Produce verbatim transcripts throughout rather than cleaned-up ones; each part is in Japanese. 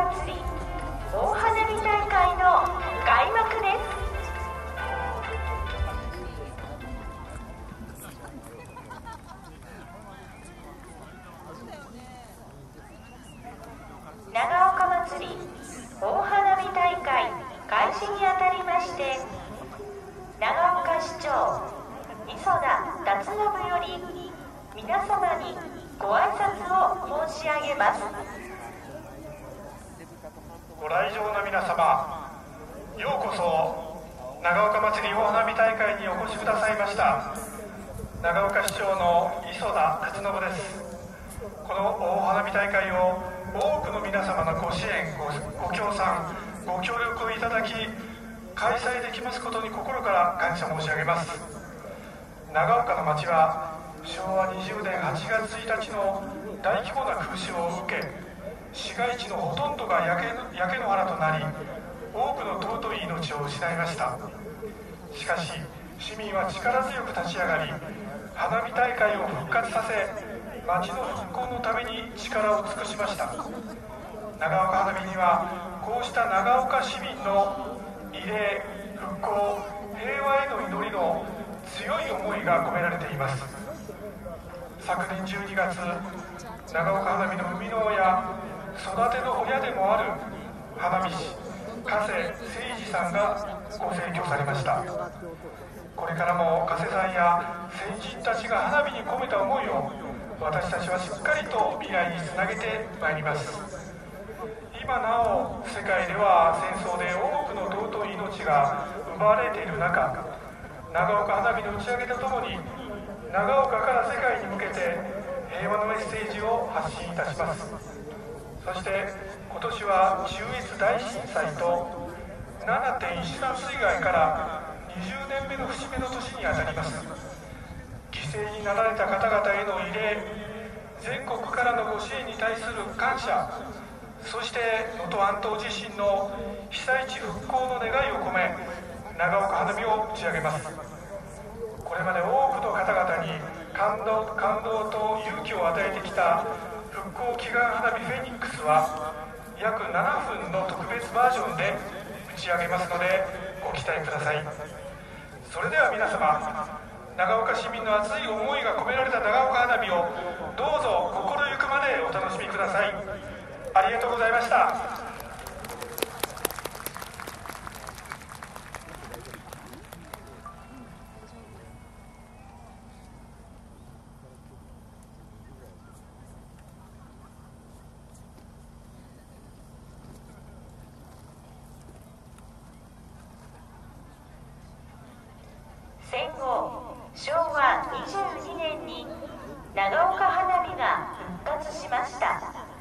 祭り大花火大会の開幕です。長岡まつり大花火大会開始にあたりまして、長岡市長磯田達信より皆様にご挨拶を申し上げます。 ご来場の皆様、ようこそ長岡まつり大花火大会にお越しくださいました。長岡市長の磯田達信です。この大花火大会を多くの皆様のご支援、 ご, ご協賛、ご協力をいただき開催できますことに心から感謝申し上げます。長岡の町はしょうわにじゅうねんはちがつついたちの大規模な空襲を受け、市街地のほとんどが焼け、焼け野原となり、多くの尊い命を失いました。しかし市民は力強く立ち上がり、花火大会を復活させ、町の復興のために力を尽くしました。長岡花火にはこうした長岡市民の慰霊、復興、平和への祈りの強い思いが込められています。昨年じゅうにがつ、長岡花火の生みの親、育ての親でもある花火師加瀬誠二さんがご逝去されました。これからも加瀬さんや先人たちが花火に込めた思いを私たちはしっかりと未来につなげてまいります。今なお世界では戦争で多くの尊い命が奪われている中、長岡花火の打ち上げとともに長岡から世界に向けて平和のメッセージを発信いたします。そして今年は中越大震災と ななてんいちさん 水害からにじゅうねんめの節目の年にあたります。犠牲になられた方々への慰霊、全国からのご支援に対する感謝、そして能登半島地震の被災地復興の願いを込め、長岡花火を打ち上げます。これまで多くの方々に感動、感動と勇気を与えてきた復興祈願花火フェニックスは約ななふんの特別バージョンで打ち上げますのでご期待ください。それでは皆様、長岡市民の熱い思いが込められた長岡花火をどうぞ心ゆくまでお楽しみください。ありがとうございました。 戦後しょうわにじゅうにねんに長岡花火が復活しました。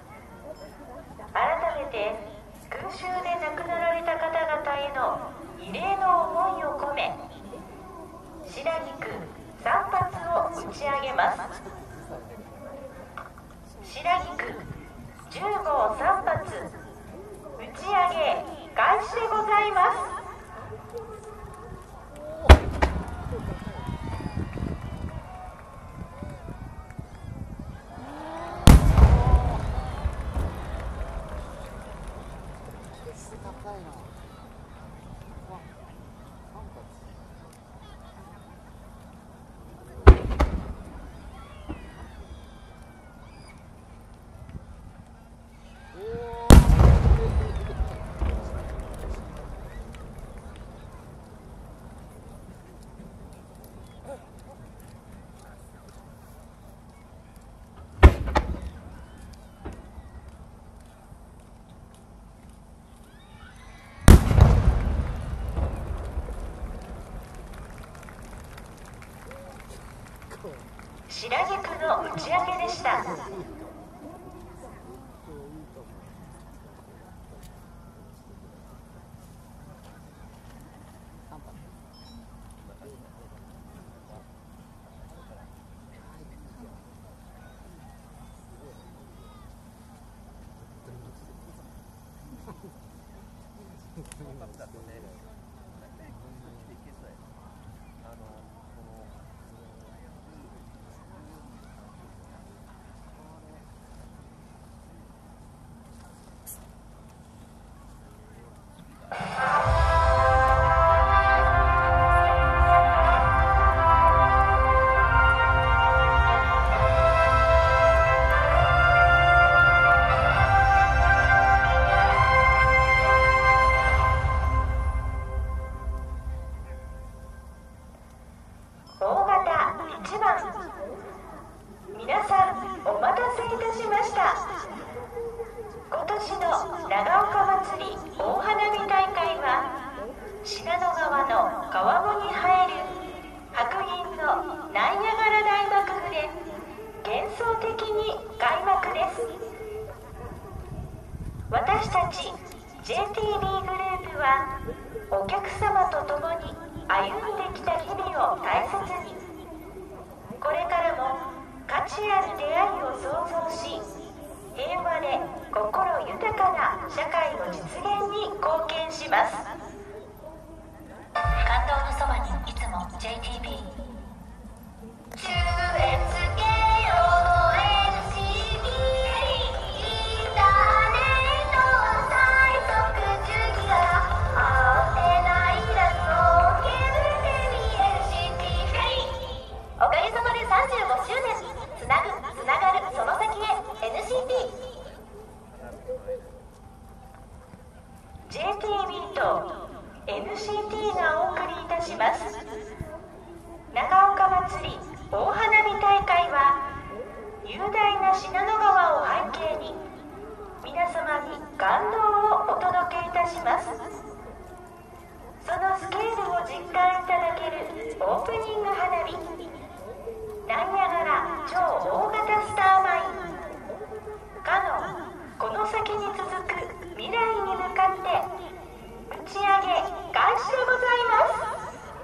改めて空襲で亡くなられた方々への慰霊の思いを込め、白菊さんぱつを打ち上げます。白菊じゅうごうさんぱつ打ち上げ開始でございます。白菊の打ち上げでした。 私たち ジェイティービー グループはお客様と共に歩んできた日々を大切に、これからも価値ある出会いを創造し、平和で心豊かな社会の実現に貢献します。感動のそばにいつも ジェイティービー。 中越芸能 エヌシービー、 インターネットは最速じゅうギガ、アンテナいらずのケーブルテレビ エヌシーティー 光、おかげさまでさんじゅうごしゅうねん、つなぐつながるその先へ エヌシーティー。 ジェイティービー と エヌシーティー がお送りいたします長岡まつり大花火大会は、雄大な信濃川を背景に皆様に感動をお届けいたします。そのスケールを実感いただけるオープニング花火、ナイアガラ超大型スターマインかのこの先に続く未来に向かって打ち上げ開始でございます。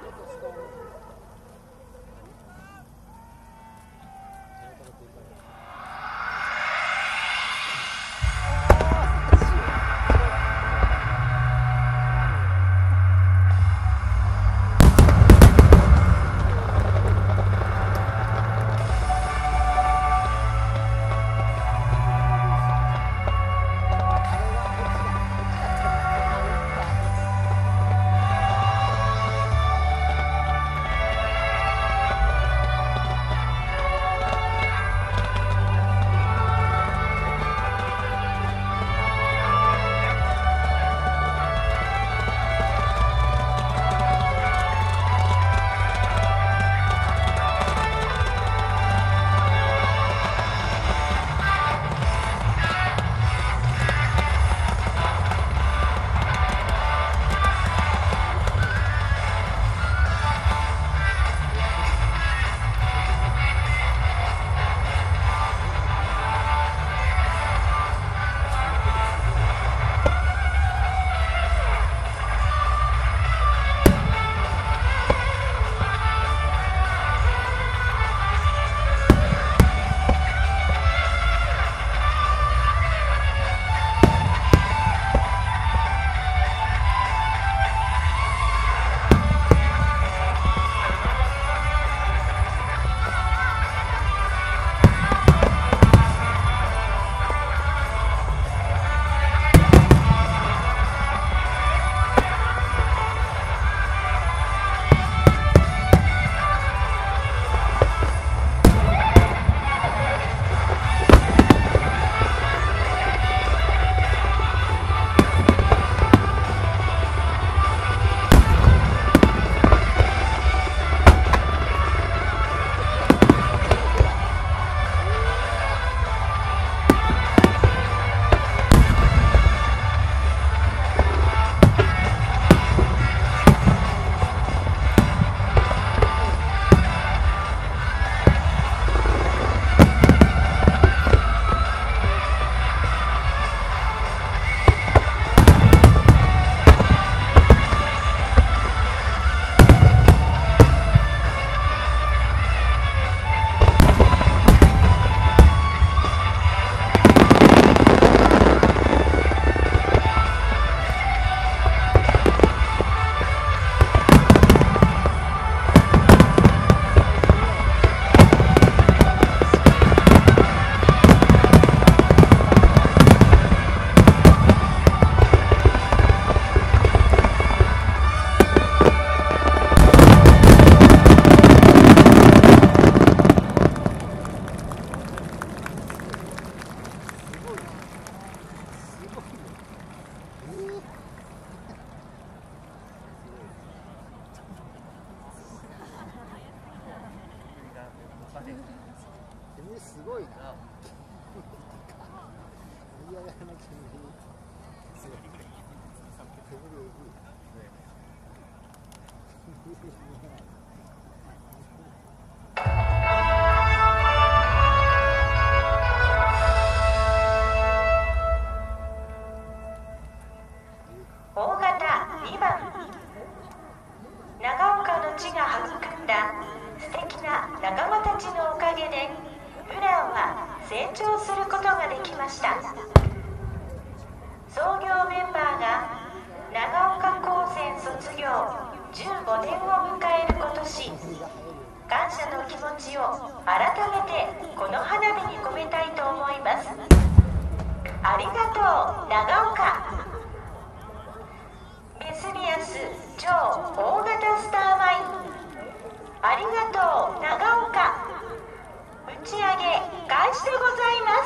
煙すごいな。いやいや、煙すごい。煙えぐい。 した。創業メンバーが長岡高専卒業じゅうごねんを迎える今年、感謝の気持ちを改めてこの花火に込めたいと思います。ありがとう長岡。ベスビアス超大型スターマイン、ありがとう長岡。打ち上げ開始でございます。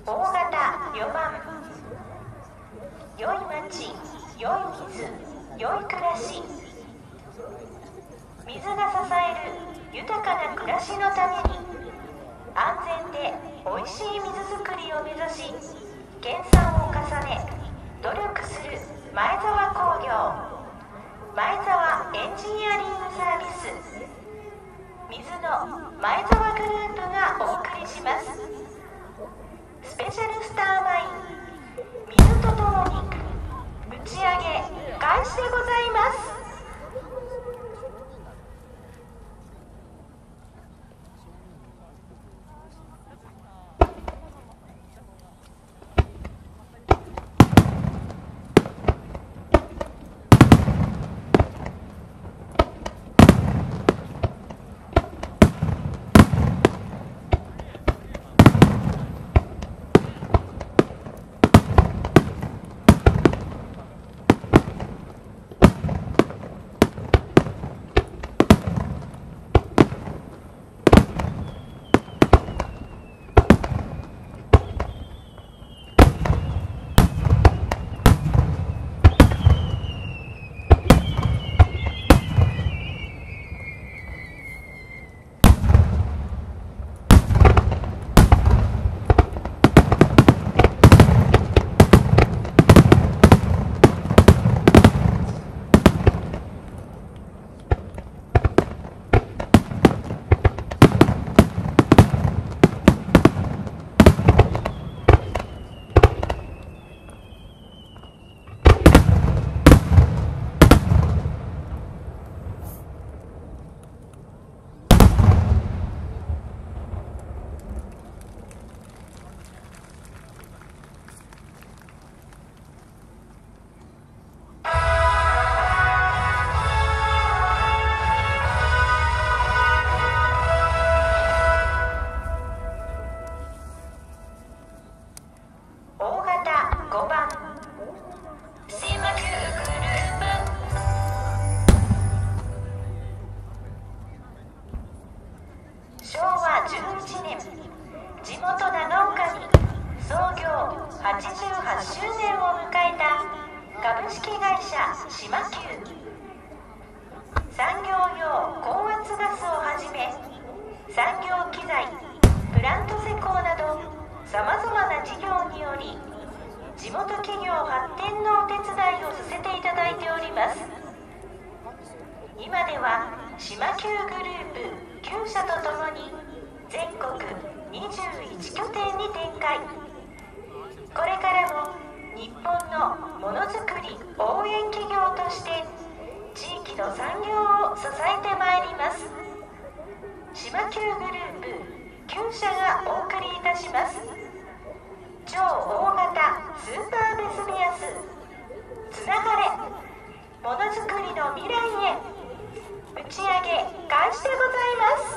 大型よばん、良い町、良い水、良い暮らし。水が支える豊かな暮らしのために、安全でおいしい水づくりを目指し、研鑽を重ね努力する前沢工業、前沢エンジニアリングサービス、水の前沢グループがお送りします。スペシャルスターマイン、水とともに打ち上げ開始でございます。今では島球グループきゅう社とともに全国にじゅういち拠点に展開。これからも日本のものづくり応援企業として地域の産業を支えてまいります。島球グループきゅう社がお送りいたします。超大型スーパーベスビアス、つながれものづくりの未来へ。打ち上げ開始でございます。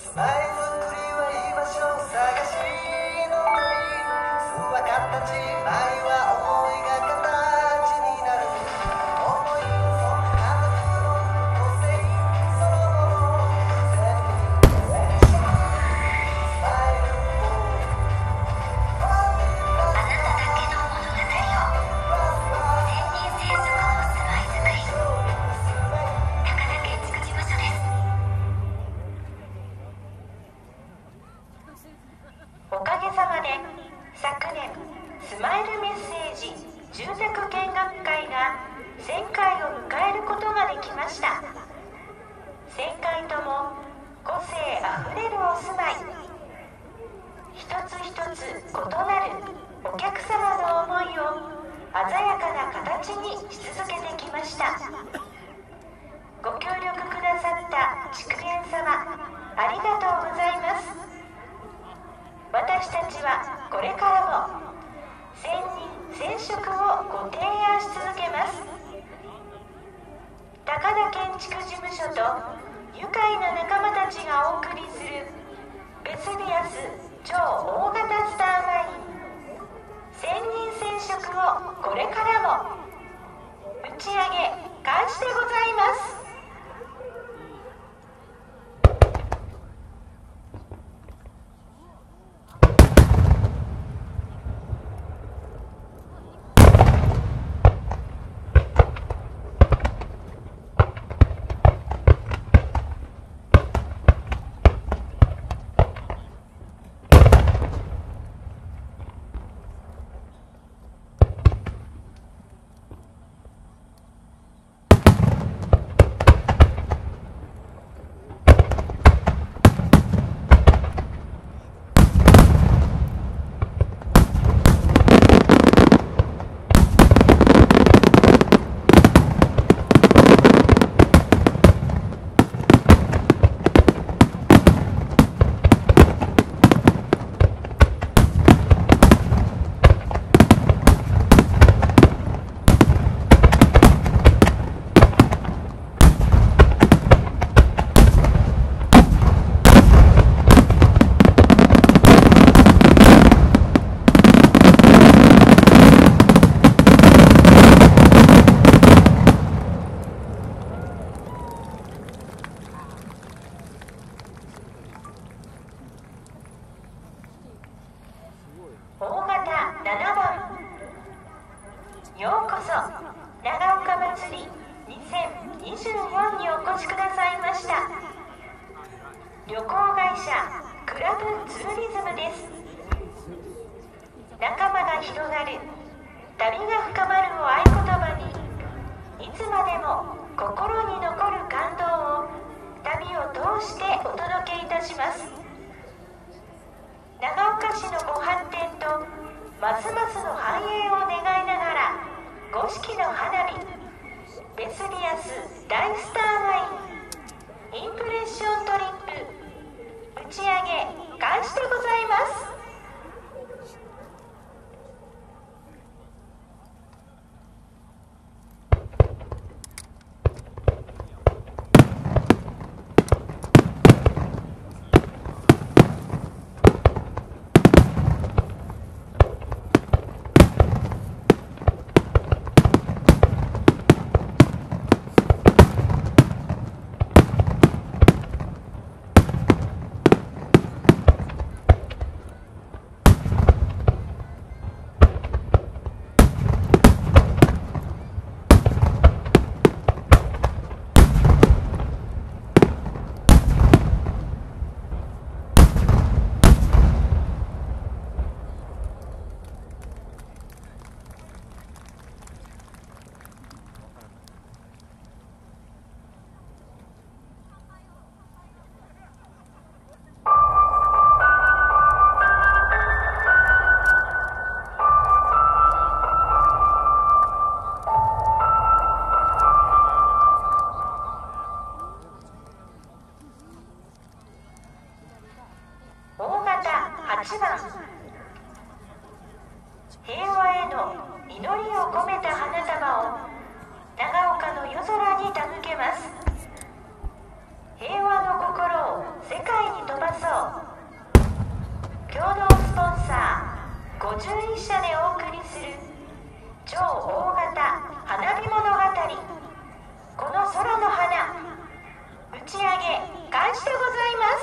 はちばん、平和への祈りを込めた花束を長岡の夜空に手向けます。平和の心を世界に飛ば造共同スポンサーごじゅういっしゃでお送りする超大型花火物語、この空の花打ち上げ開始でございます。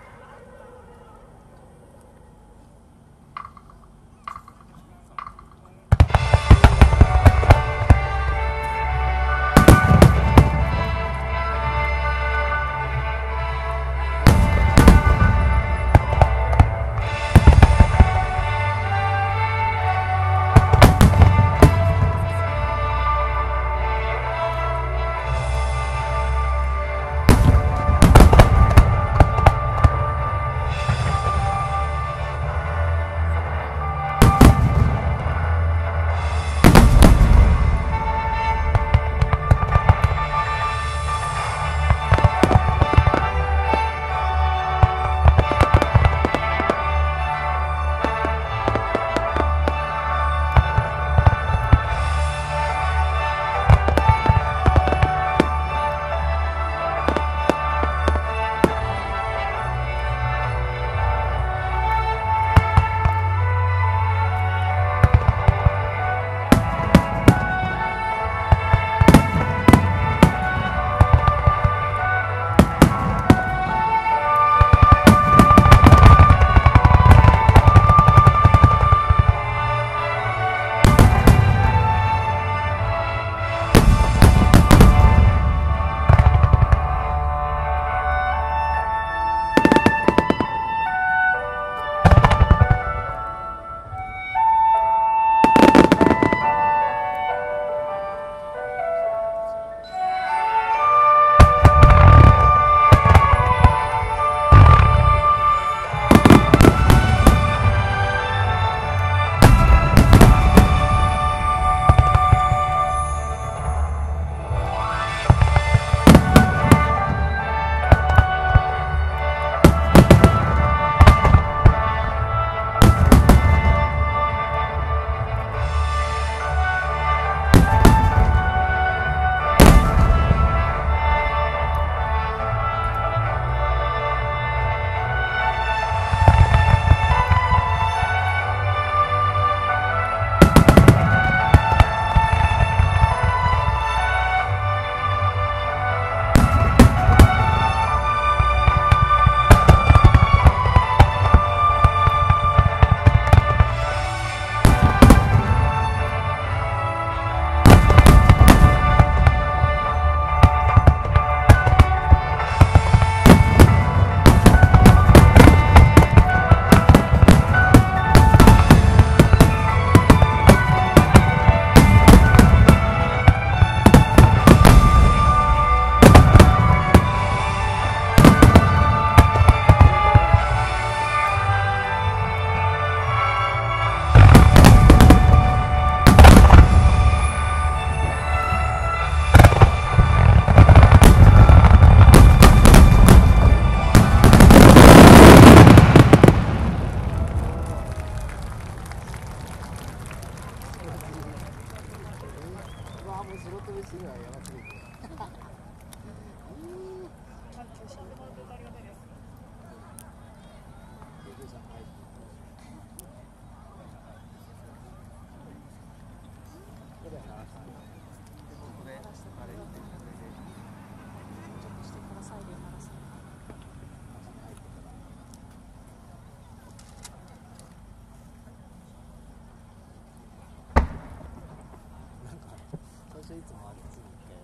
いつもあれついて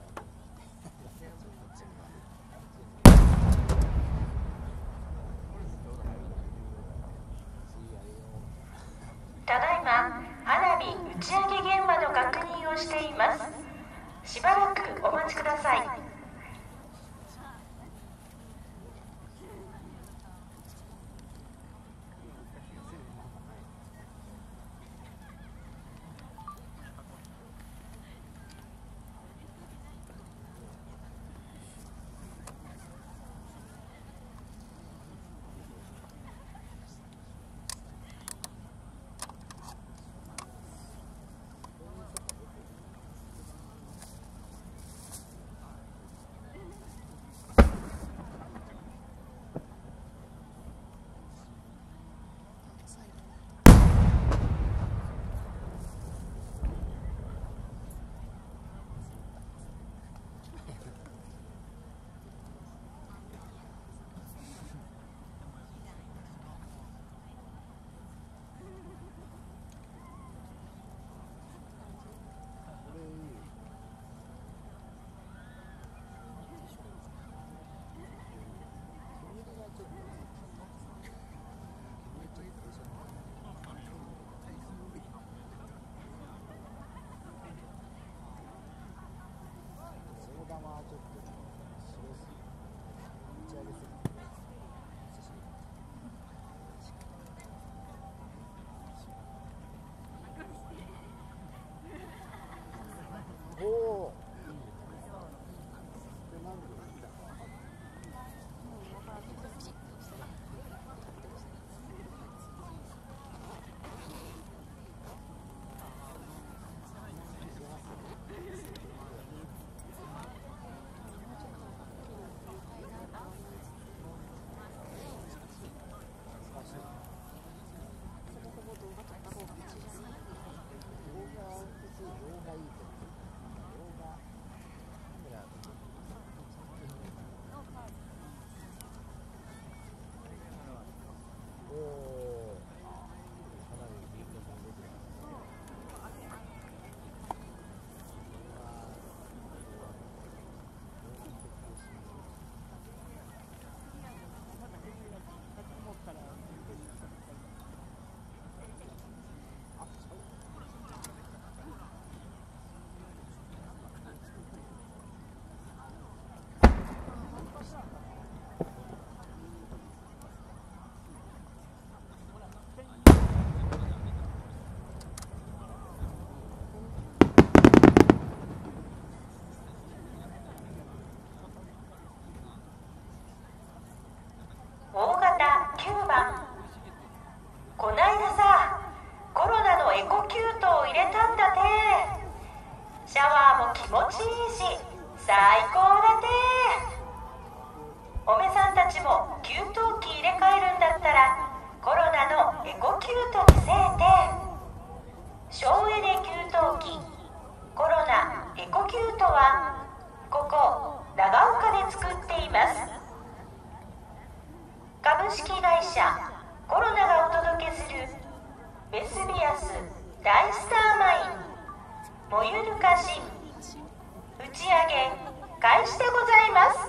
ただいま花火打ち上げ現場の確認をしています。しばらくお待ちください。 ります。株式会社コロナがお届けするベスビアス大スターマイン燃ゆる化身打ち上げ開始でございます。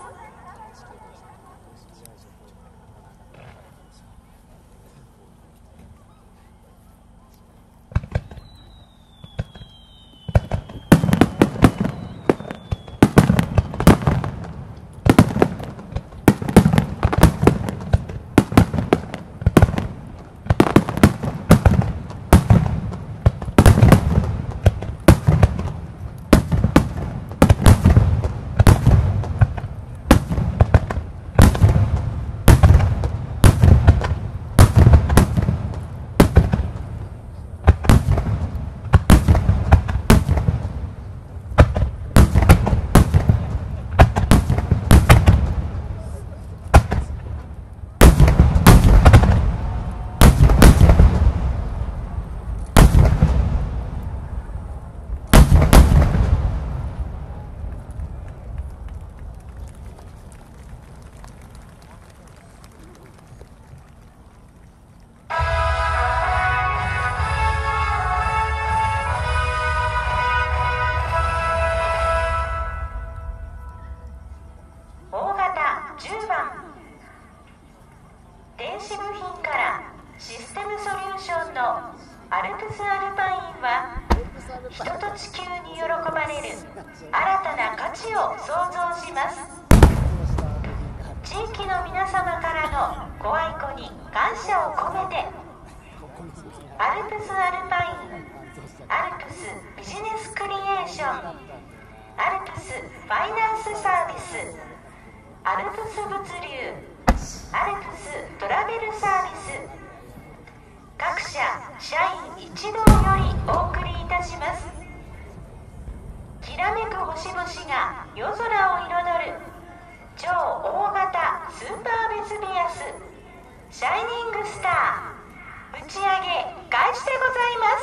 アルプスアルパインは人と地球に喜ばれる新たな価値を創造します。地域の皆様からのご愛顧に感謝を込めて、アルプスアルパイン、アルプスビジネスクリエーション、アルプスファイナンスサービス、アルプス物流、アルプストラベルサービス、各社社員一同よりお送りいたします。きらめく星々が夜空を彩る超大型スーパーベスビアスシャイニングスター打ち上げ開始でございます。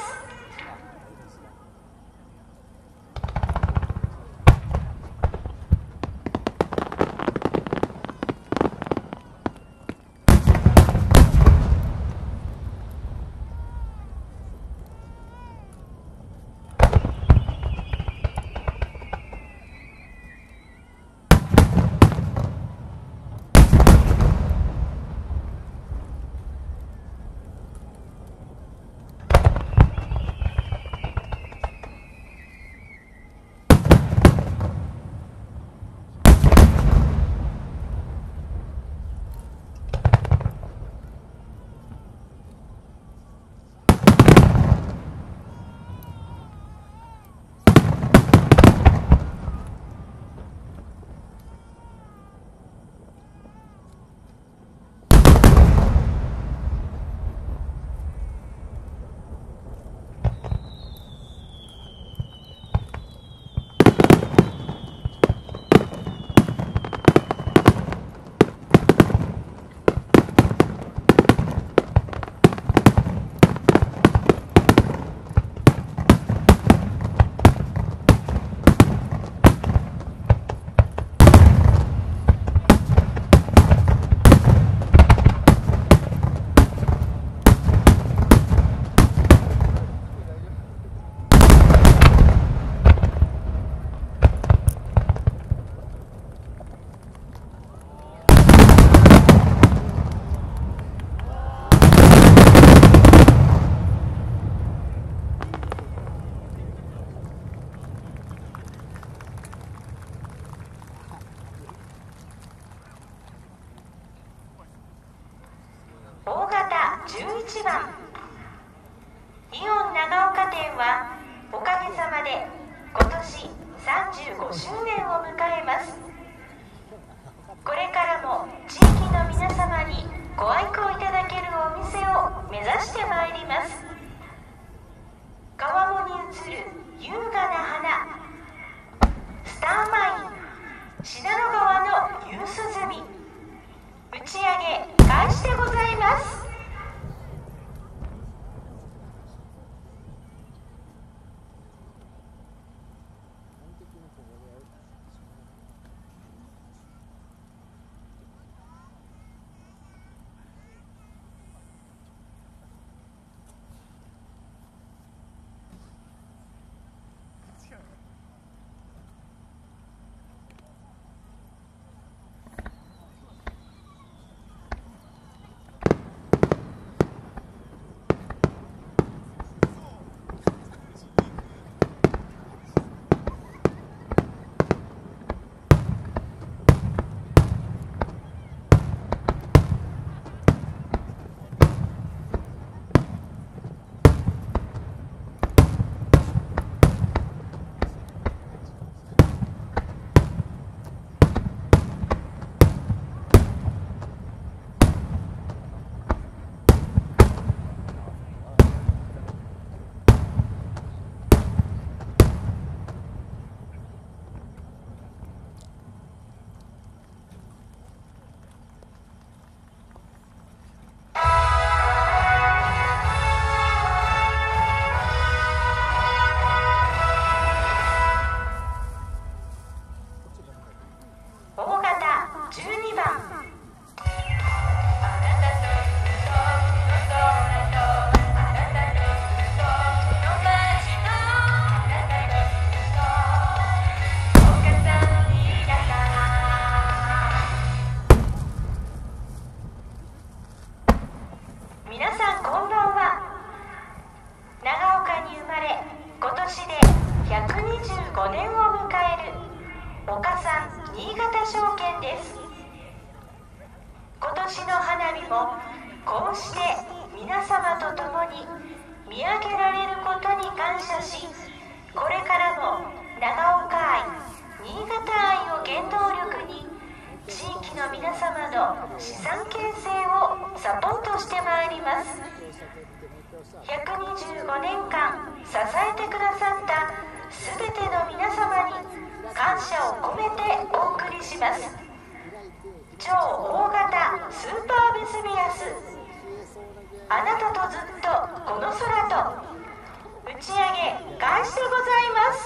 じゅういちばんイオン長岡店はおかげさまで今年さんじゅうごしゅうねんを迎えます。これからも地域の皆様にご愛顧いただけるお店を目指してまいります。川面に映る優雅な花、スターマイン信濃川の夕涼み打ち上げ開始でございます。 ばん皆さんこんばんは。長岡に生まれ今年でひゃくにじゅうごねんを迎える岡さん新潟証券です。今年の花火もこうして皆様と共に見上げられることに感謝し、これからも長岡愛、新潟愛を原動力に地域の皆様の資産形成をサポートしてまいります。ひゃくにじゅうごねんかん支えてくださったすべての皆様に感謝を込めてお送りします。超大型スーパーベスビアス、あなたとずっとこの空と打ち上げ開始でございます。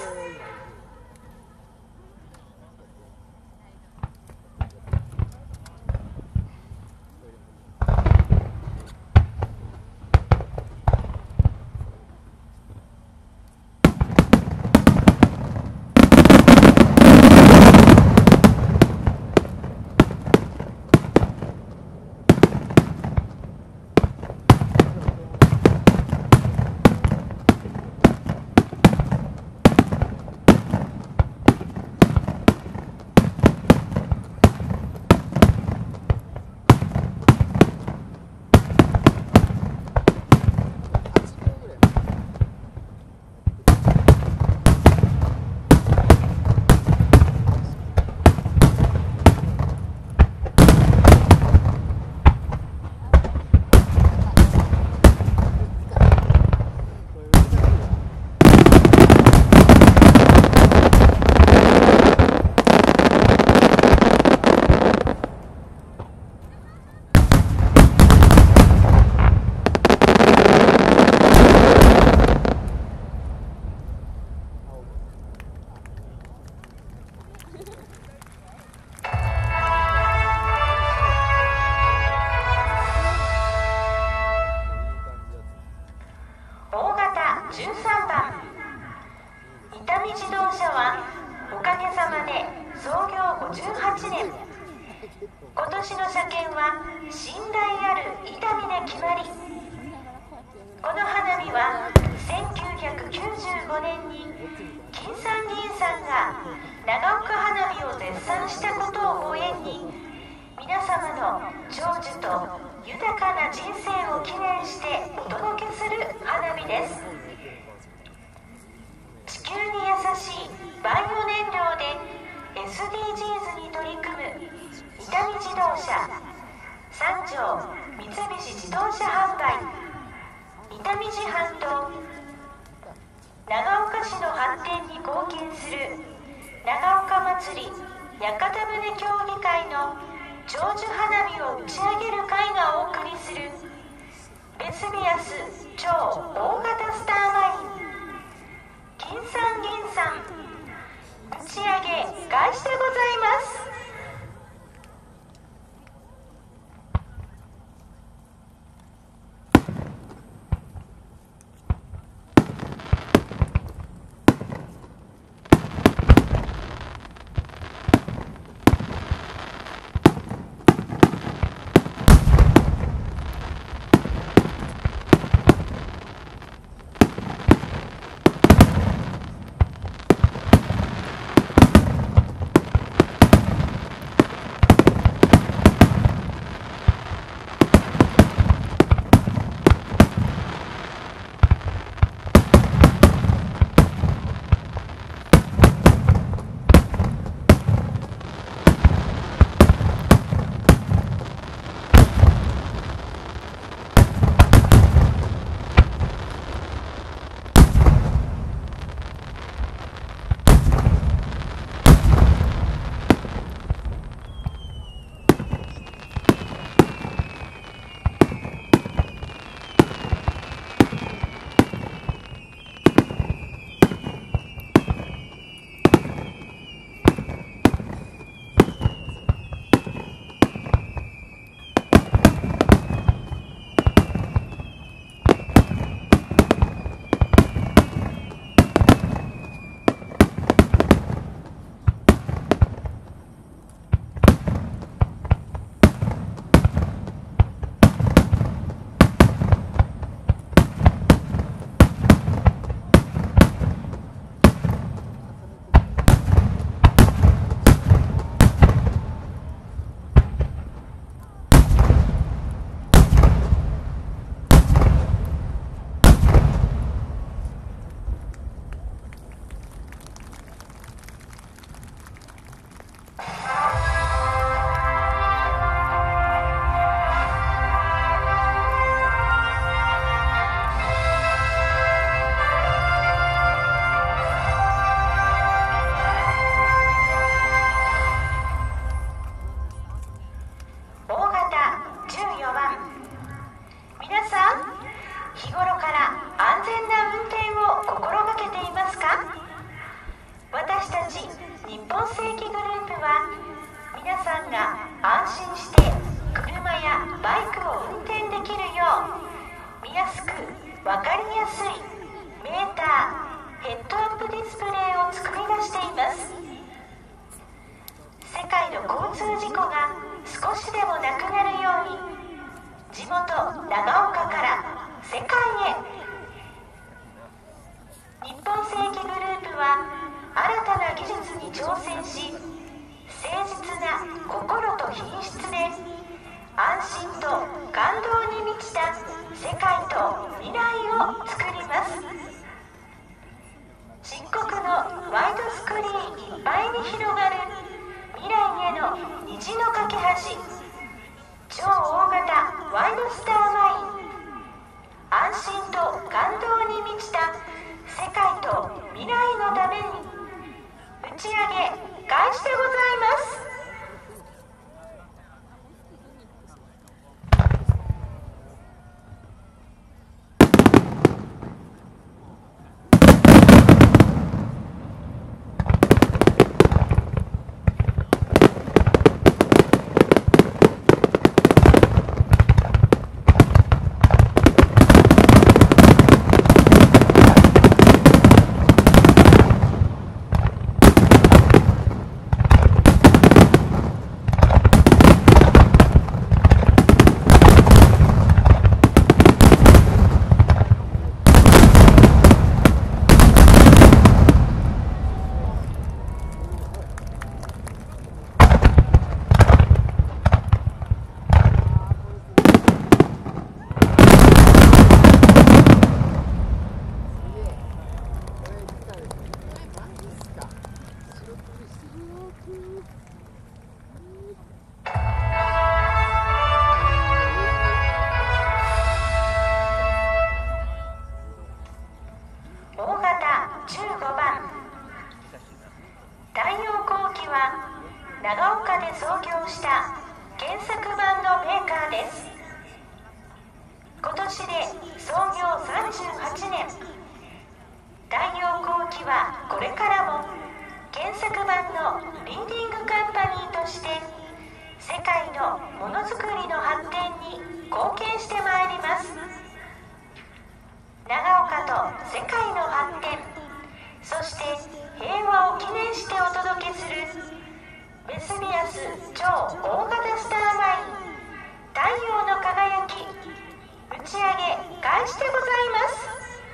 じゅうさんばん、伊丹自動車はおかげさまで創業ごじゅうはちねん。今年の車検は信頼ある伊丹で決まり、この花火はせんきゅうひゃくきゅうじゅうごねんに金さん銀さんが長岡花火を絶賛したことをご縁に、皆様の長寿と豊かな人生を記念してお届けする花火です。地球に優しいバイオ燃料で エスディージーズ に取り組む伊丹自動車、三条三菱自動車販売、伊丹自販と長岡市の発展に貢献する長岡まつり屋形船協議会の長寿花火を打ち上げる会がお送りするベスビアス超大型スターマイン金さん銀さん打ち上げ開始でございます。 安心して車やバイクを運転できるよう見やすく分かりやすいメーター、ヘッドアップディスプレイを作り出しています。世界の交通事故が少しでもなくなるように地元長岡から世界へ。日本世紀グループは新たな技術に挑戦し、誠実な心と品質で安心と感動に満ちた世界と未来を作ります。漆黒のワイドスクリーンいっぱいに広がる未来への虹の架け橋、超大型ワイドスターマイン、安心と感動に満ちた世界と未来のために打ち上げ開始でございます。長岡で創業した原作版のメーカーです。今年で創業さんじゅうはちねん。太陽光機はこれからも原作版のリーディングカンパニーとして世界のものづくりの発展に貢献してまいります。長岡と世界の発展、そして平和を記念してお届けするベスビアス超大型スターマイン太陽の輝き、打ち上げ開始でございます。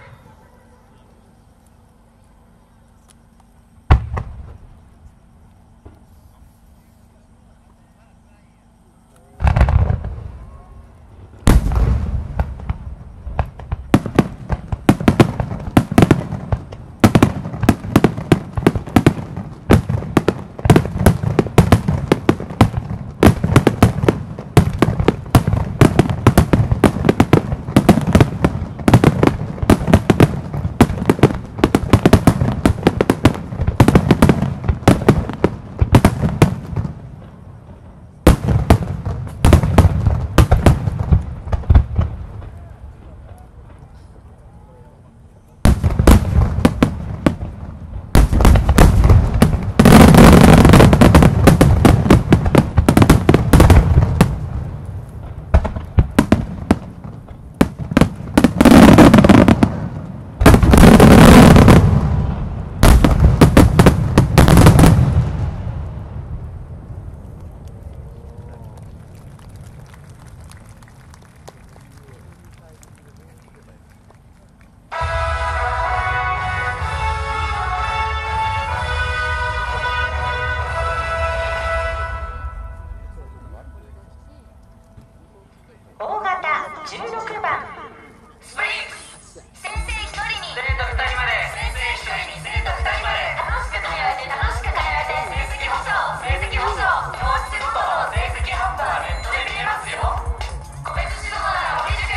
じゅうろくばんスプリンクス、先生一人に生徒二人まで、先生一人に生徒二人まで、楽しく通えて楽しく通えて、成績保証成績保証、教室ごとの成績ハンバーネットで見えますよ。個別指導なら堀塾。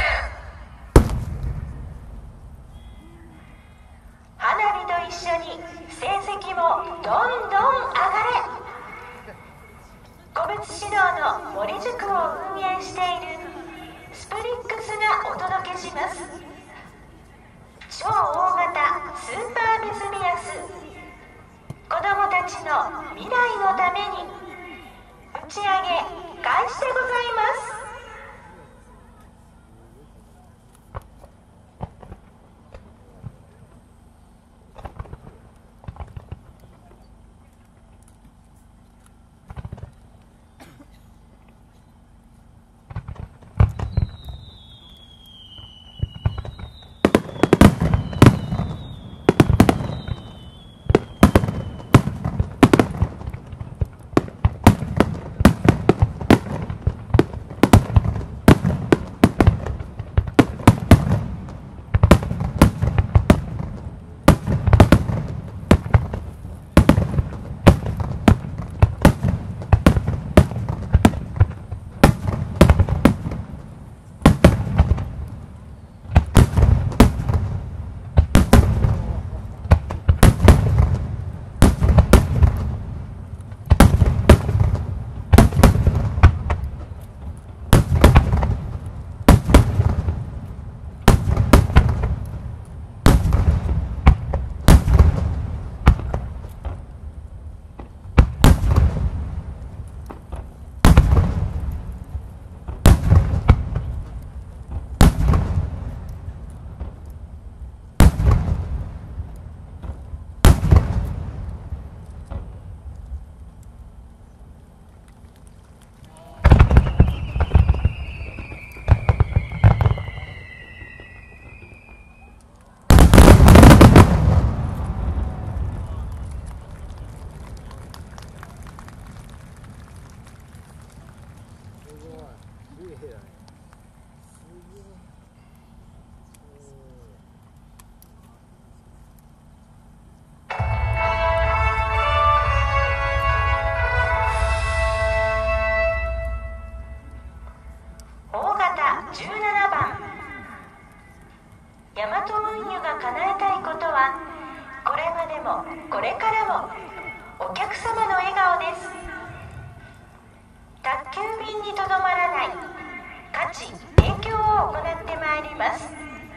花火と一緒に成績もどんどん上がれ。個別指導の森塾を運営しているスプリックスがお届けします。超大型スーパーベスビアス、子どもたちの未来のために打ち上げ開始でございます。じゅうななばん、大和運輸が叶えたいことは、これまでもこれからもお客様の笑顔です。宅急便にとどまらない価値提供を行ってまいります。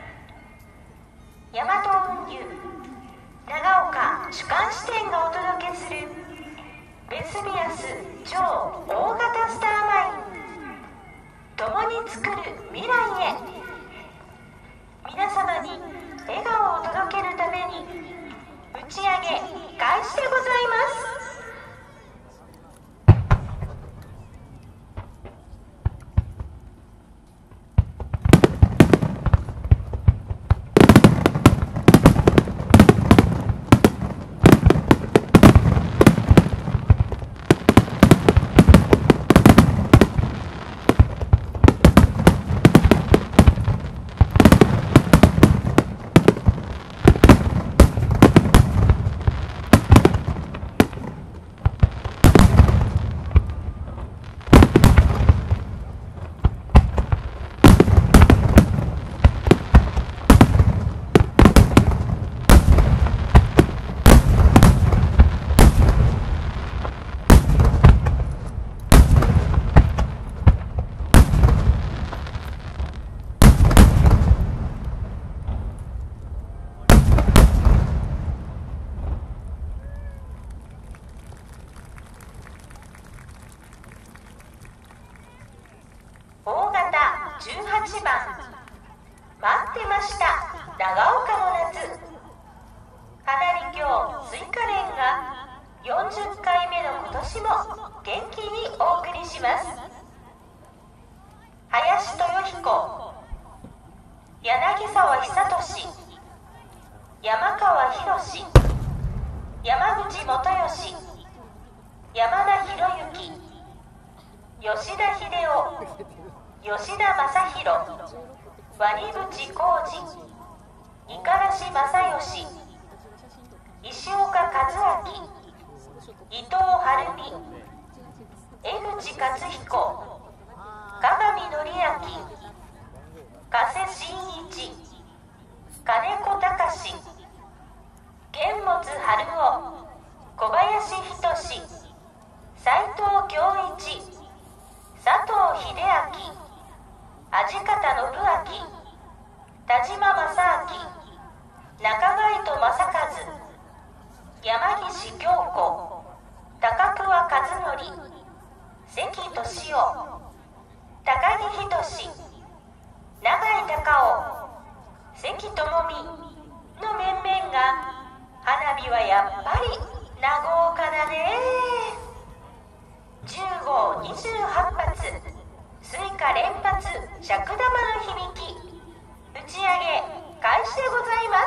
大和運輸長岡主幹支店がお届けするベスビアス超大型スターマイン、共に作る未来へ。皆様に笑顔を届けるために打ち上げ開始でございます。じゅうはちばん、待ってました、長岡の夏。花火京スイカレンがよんじゅっかいめの今年も元気にお送りします。林豊彦、柳沢久俊、山川博、山口元義、山田博之、吉田秀夫、吉田正宏、鰐淵浩二、五十嵐正義、石岡和明、伊藤晴美、江口勝彦、鏡則明、加瀬真一、金子隆、剣持春夫、小林仁、斉藤恭一、佐藤秀明、味方信明、田島正明、中貝戸正和、山岸京子、高桑和則、関木俊夫、高木仁、永井隆夫、関智美の面々が花火はやっぱり長岡だね。じゅうごうにじゅうはっぱつ、スイカ連発尺玉の響き、打ち上げ開始でございます。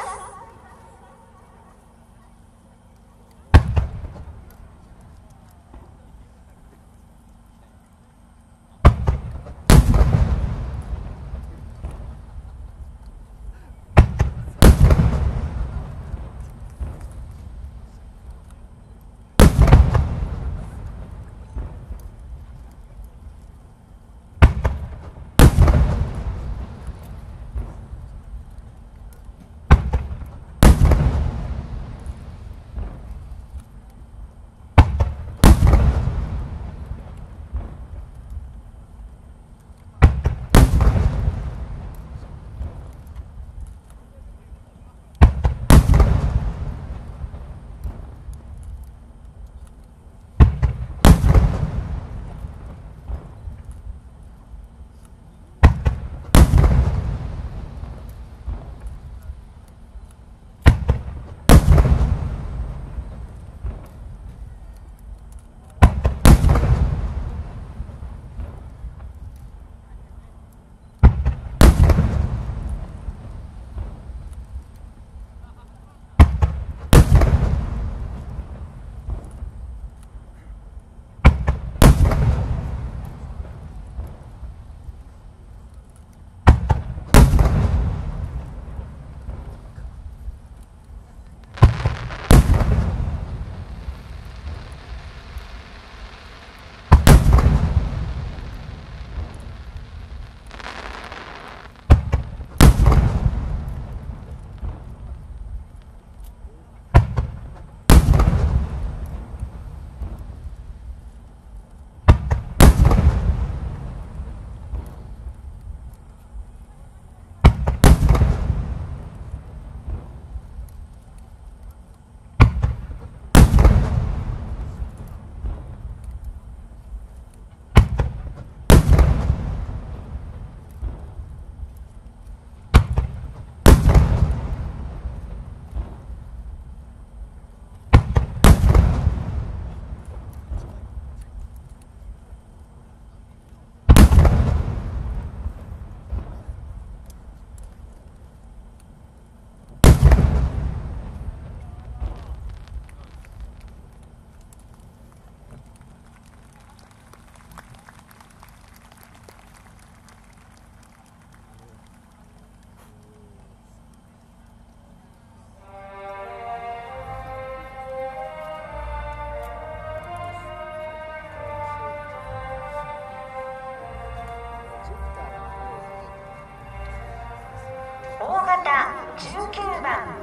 じゅうきゅうばん、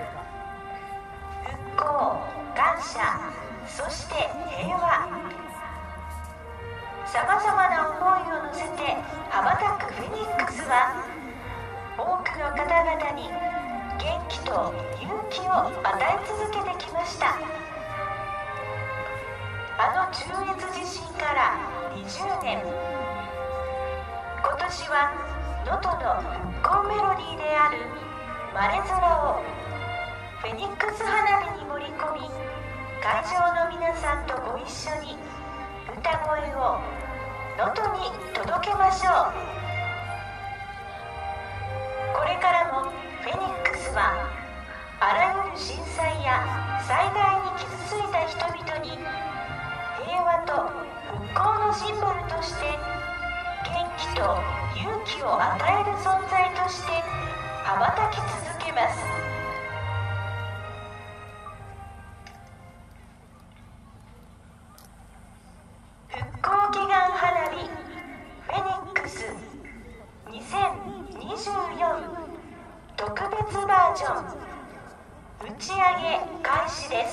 復興、感謝、そして平和。さまざまな思いを乗せて羽ばたくフェニックスは、多くの方々に元気と勇気を与え続けてきました。あの中越地震からにじゅうねん、今年は能登の復興メロディーである晴れ空をフェニックス花火に盛り込み、会場の皆さんとご一緒に歌声を能登に届けましょう。これからもフェニックスはあらゆる震災や災害に傷ついた人々に平和と復興のシンボルとして元気と勇気を与える存在として羽ばたき続けます。復興祈願花火フェニックスにせんにじゅうよん特別バージョン打ち上げ開始です。「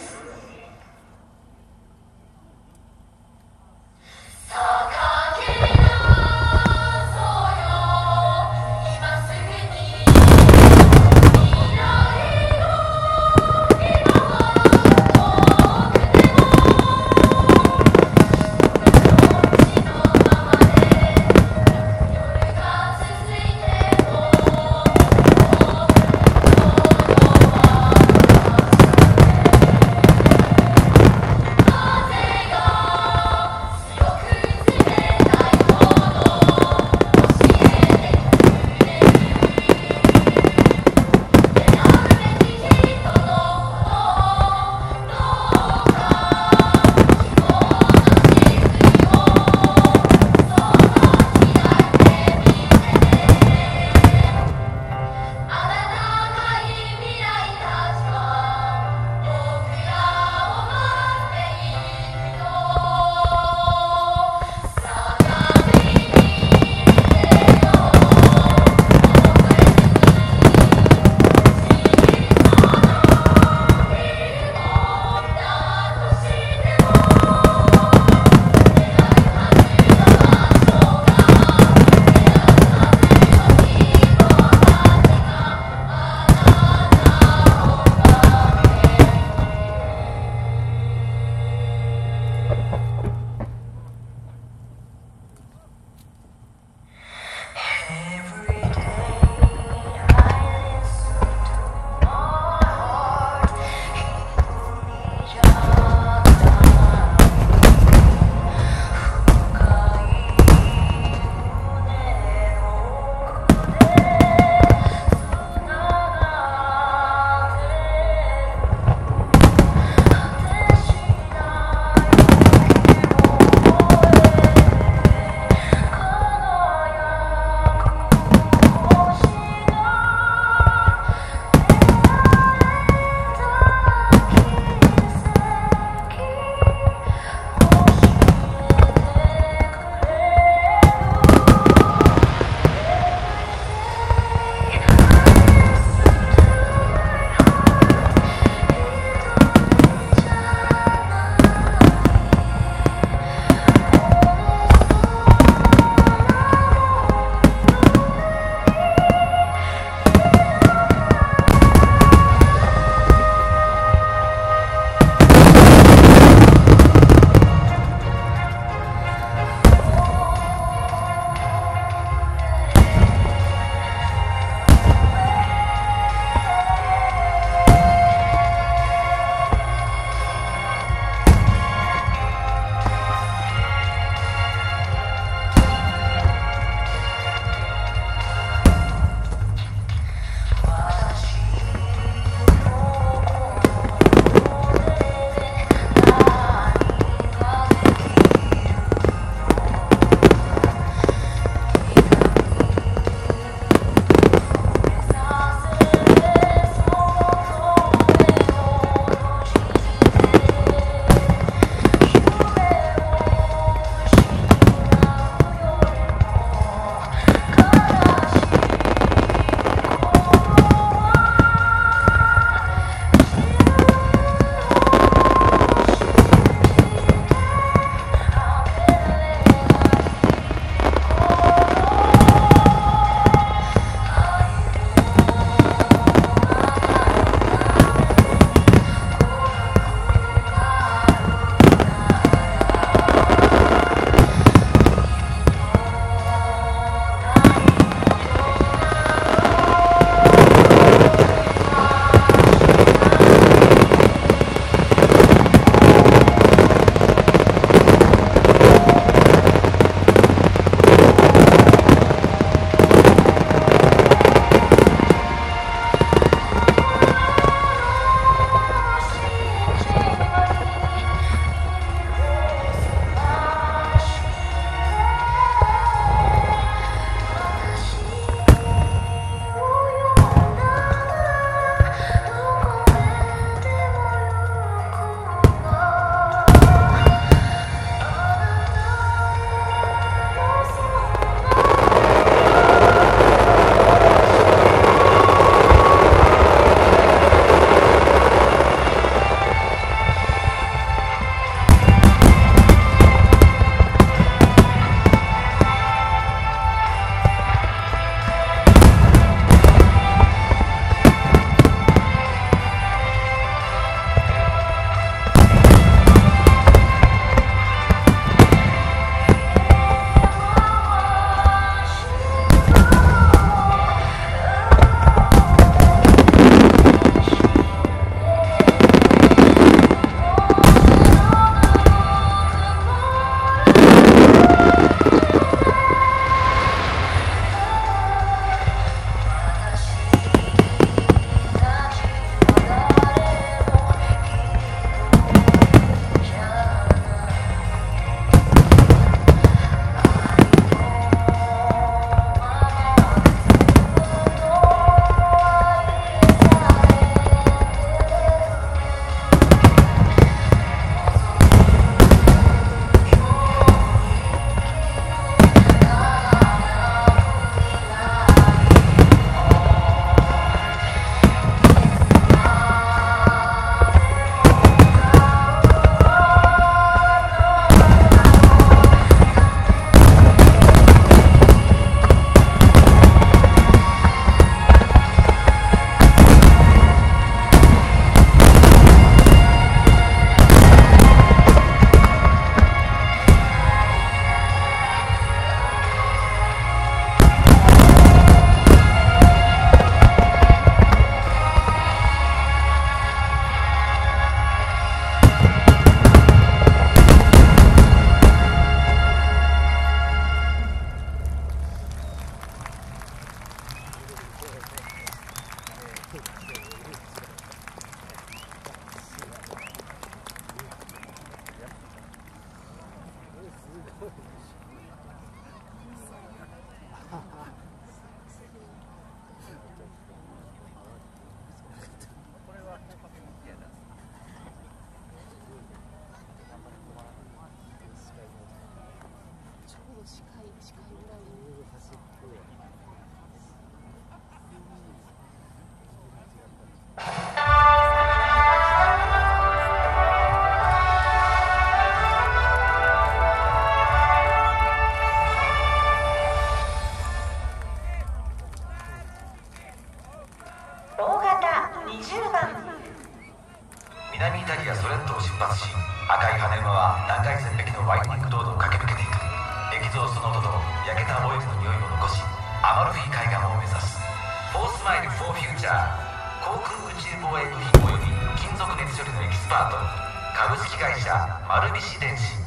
と焼けたオイルの匂いを残しアマルフィ海岸を目指すフォースマイル・フォー・フューチャー航空宇宙防衛部品及び金属熱処理のエキスパート株式会社丸菱電子。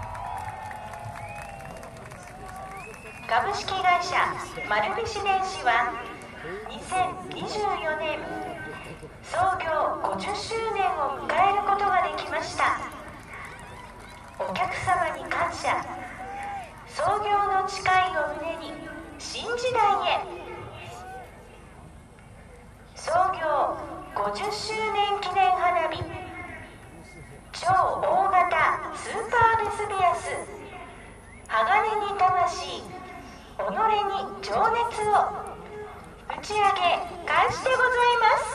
株式会社丸菱電子はにせんにじゅうよねん創業ごじゅっしゅうねんを迎えることができました。お客様に感謝。創業の誓いを胸に新時代へ。創業ごじゅっしゅうねん記念花火、超大型スーパーベスビアス、鋼に魂、己に情熱を。打ち上げ開始でございます。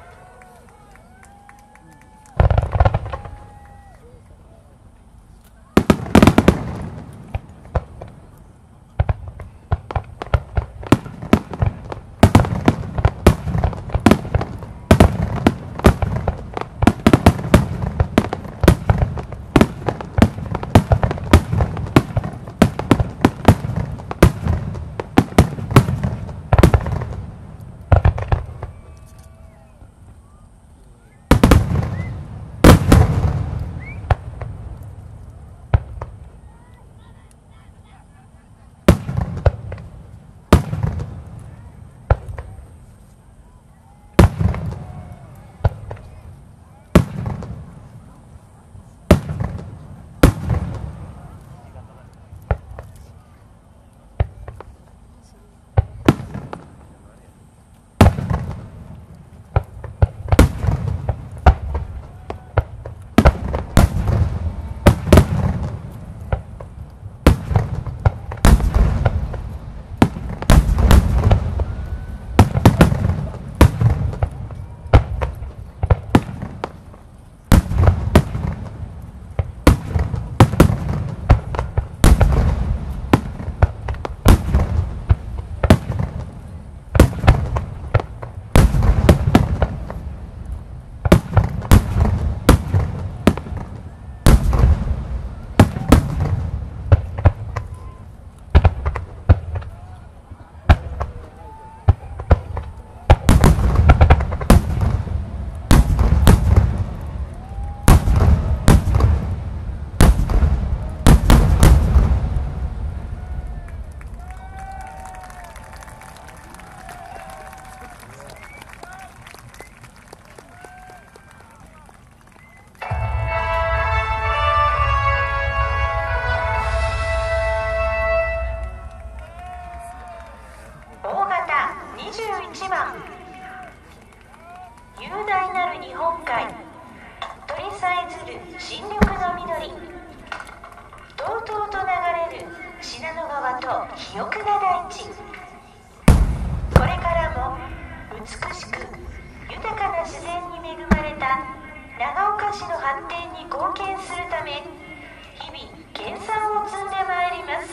雄大なる日本海、鳥さえずる新緑の緑、とうとうと流れる信濃川と肥沃な大地。これからも美しく豊かな自然に恵まれた長岡市の発展に貢献するため、日々研鑽を積んでまいります。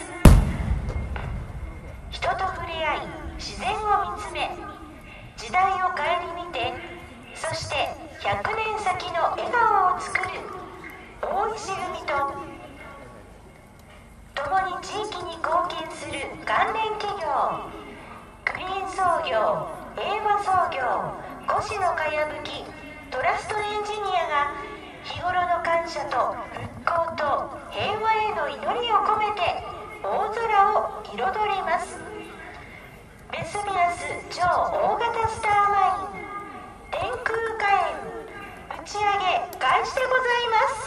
人と触れ合い、自然を見つめ、時代を顧みて、そしてひゃくねん先の笑顔を作る大石組と、共に地域に貢献する関連企業、クリーン創業、英和創業、越野かやぶき、トラストエンジニアが日頃の感謝と復興と平和への祈りを込めて大空を彩ります。ベスビアス超大型スターマイン天空火炎、打ち上げ開始でございます。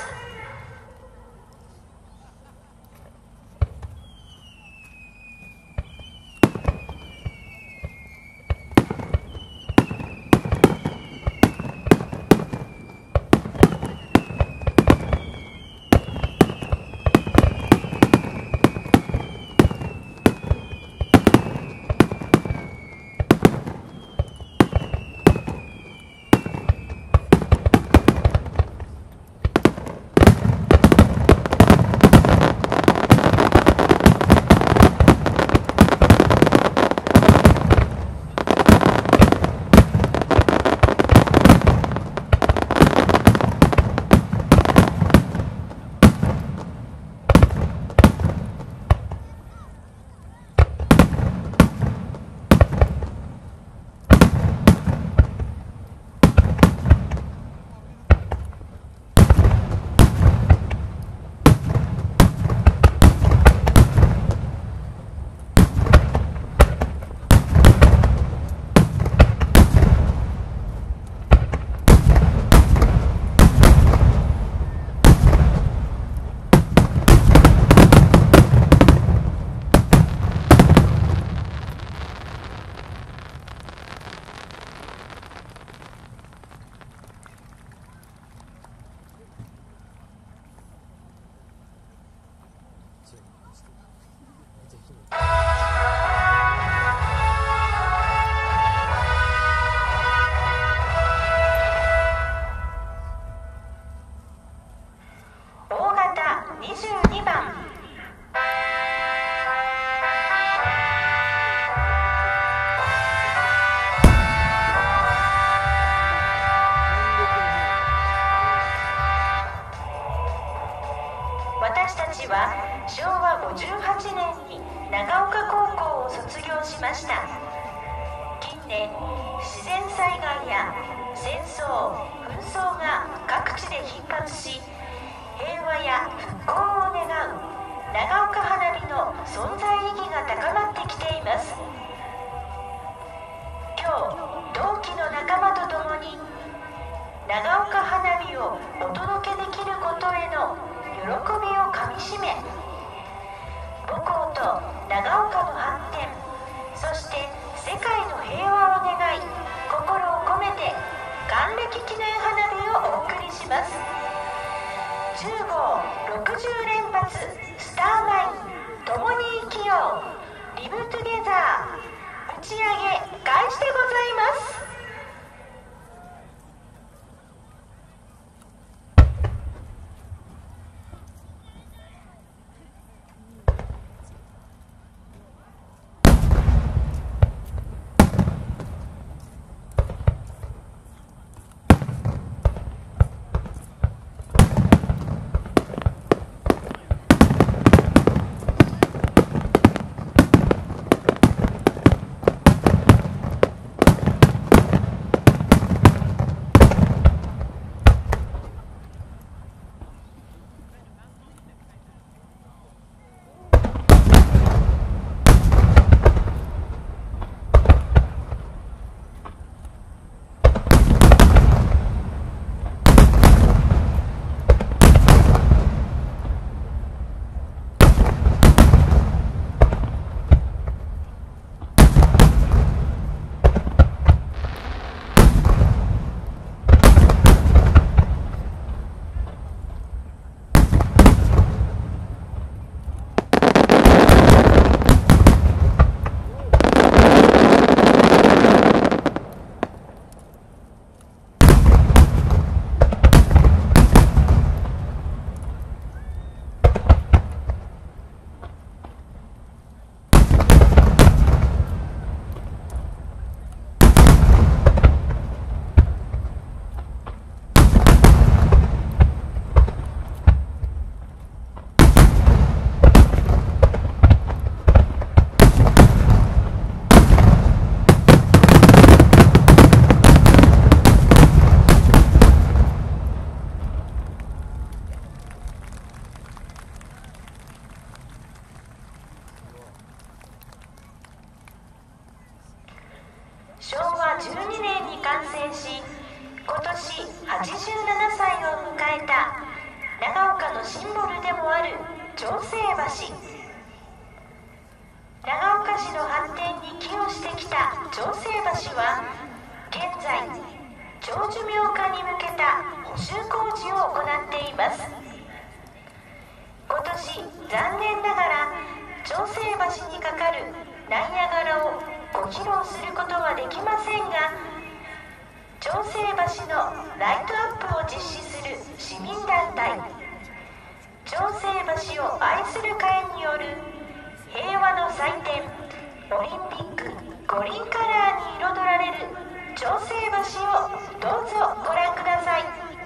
しました。近年、自然災害や戦争、紛争が各地で頻発し、平和や復興を願う長岡花火の存在意義が高まってきています。今日、同期の仲間と共に長岡花火をお届けできることへの喜びをかみしめ、母校と長岡の発展、そして世界の平和を願い、心を込めて還暦記念花火をお送りします。じゅうごうろくじゅう連発スターマイン共に生きようリブトゥゲザー打ち上げ開始でございます。しょうわじゅうにねんに完成し、今年はちじゅうななさいを迎えた長岡のシンボルでもある長生橋。長岡市の発展に寄与してきた長生橋は、現在長寿命化に向けた補修工事を行っています。今年残念ながら長生橋にかかるナイアガラをご披露することはできませんが、長生橋のライトアップを実施する市民団体長生橋を愛する会による平和の祭典オリンピック五輪カラーに彩られる長生橋をどうぞご覧ください。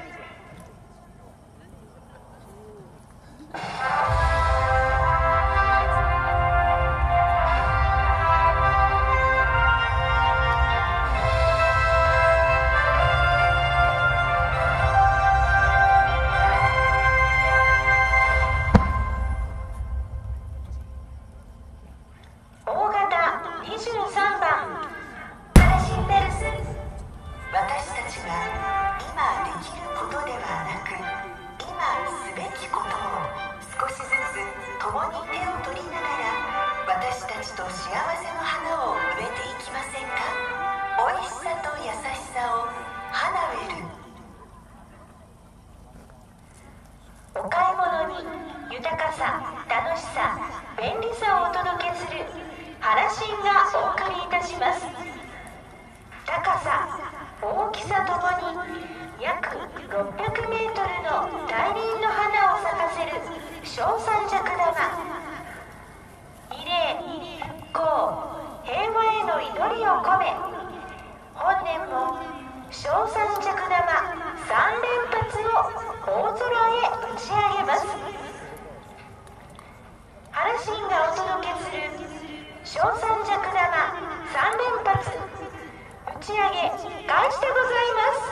お買い物に豊かさ、楽しさ、便利さをお届けする原新がお送りいたします。高さ、大きさともに約ろっぴゃくメートルの大輪の花を咲かせる小三尺玉。慰霊、復興、平和への祈りを込め、本年も小三尺玉さん連発を大空へ打ち上げます。原新がお届けする小三尺玉さん連発打ち上げ開始でございます。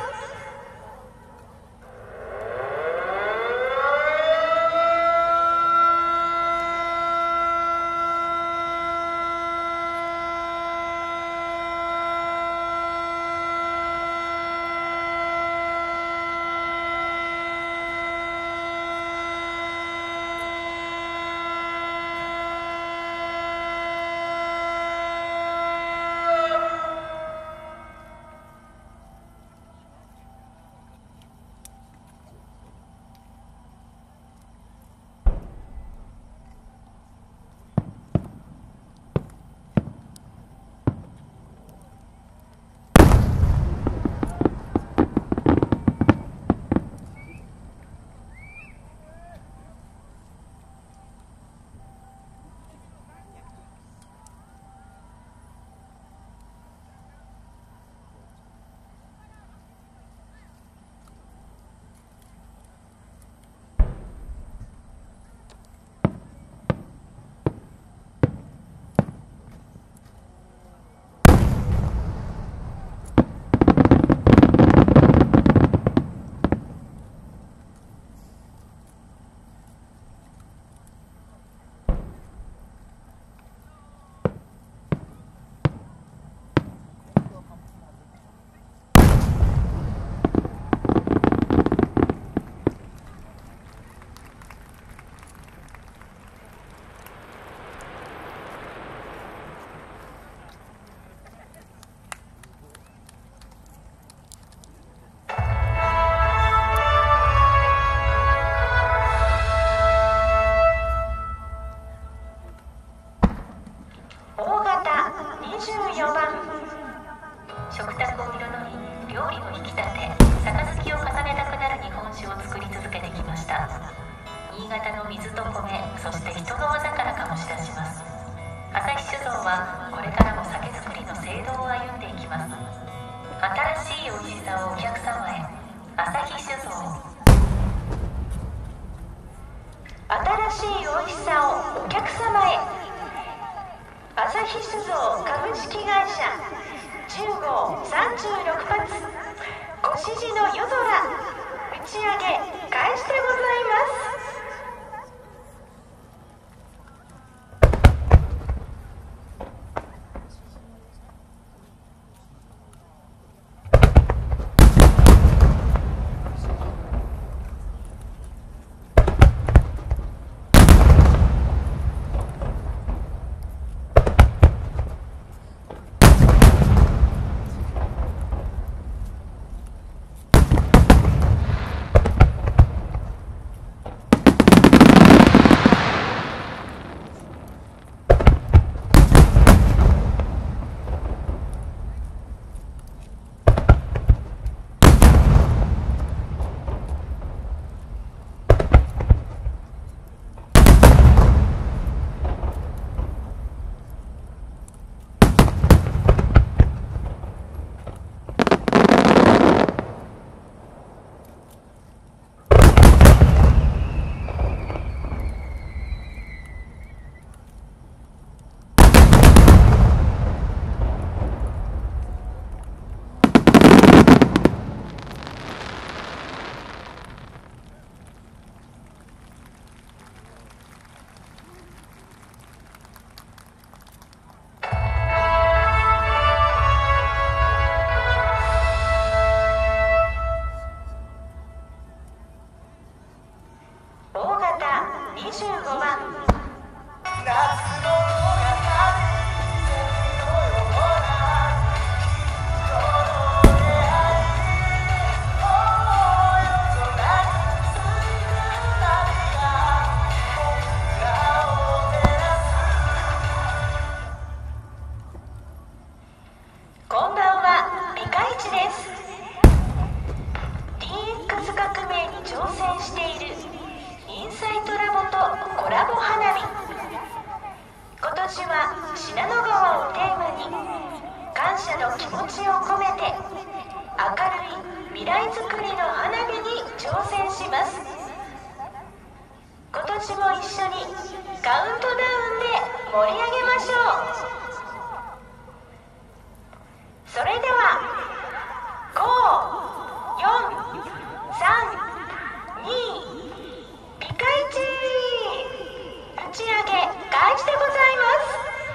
食卓を彩り料理を引き立て杯を重ねたくなる日本酒を作り続けてきました。新潟の水と米、そして人の技から醸し出します。朝日酒造はこれからも酒造りの聖堂を歩んでいきます。新しい美味しさをお客様へ。朝日酒造。新しい美味しさをお客様へ。朝日酒造株式会社じゅうごうさんじゅうろくぱつご指示の夜空打ち上げ開始でございます。にじゅうごばんこんばんは、ピカイチです。 ディーエックス 革命に挑戦しているインサイトラボとコラボ花火。今年は信濃川をテーマに感謝の気持ちを込めて明るい未来づくりの花火に挑戦します。今年も一緒にカウントダウンで盛り上げましょう。 しょう。それではご、よん、さん、に、ピカイチ打ち上げ開始でございます。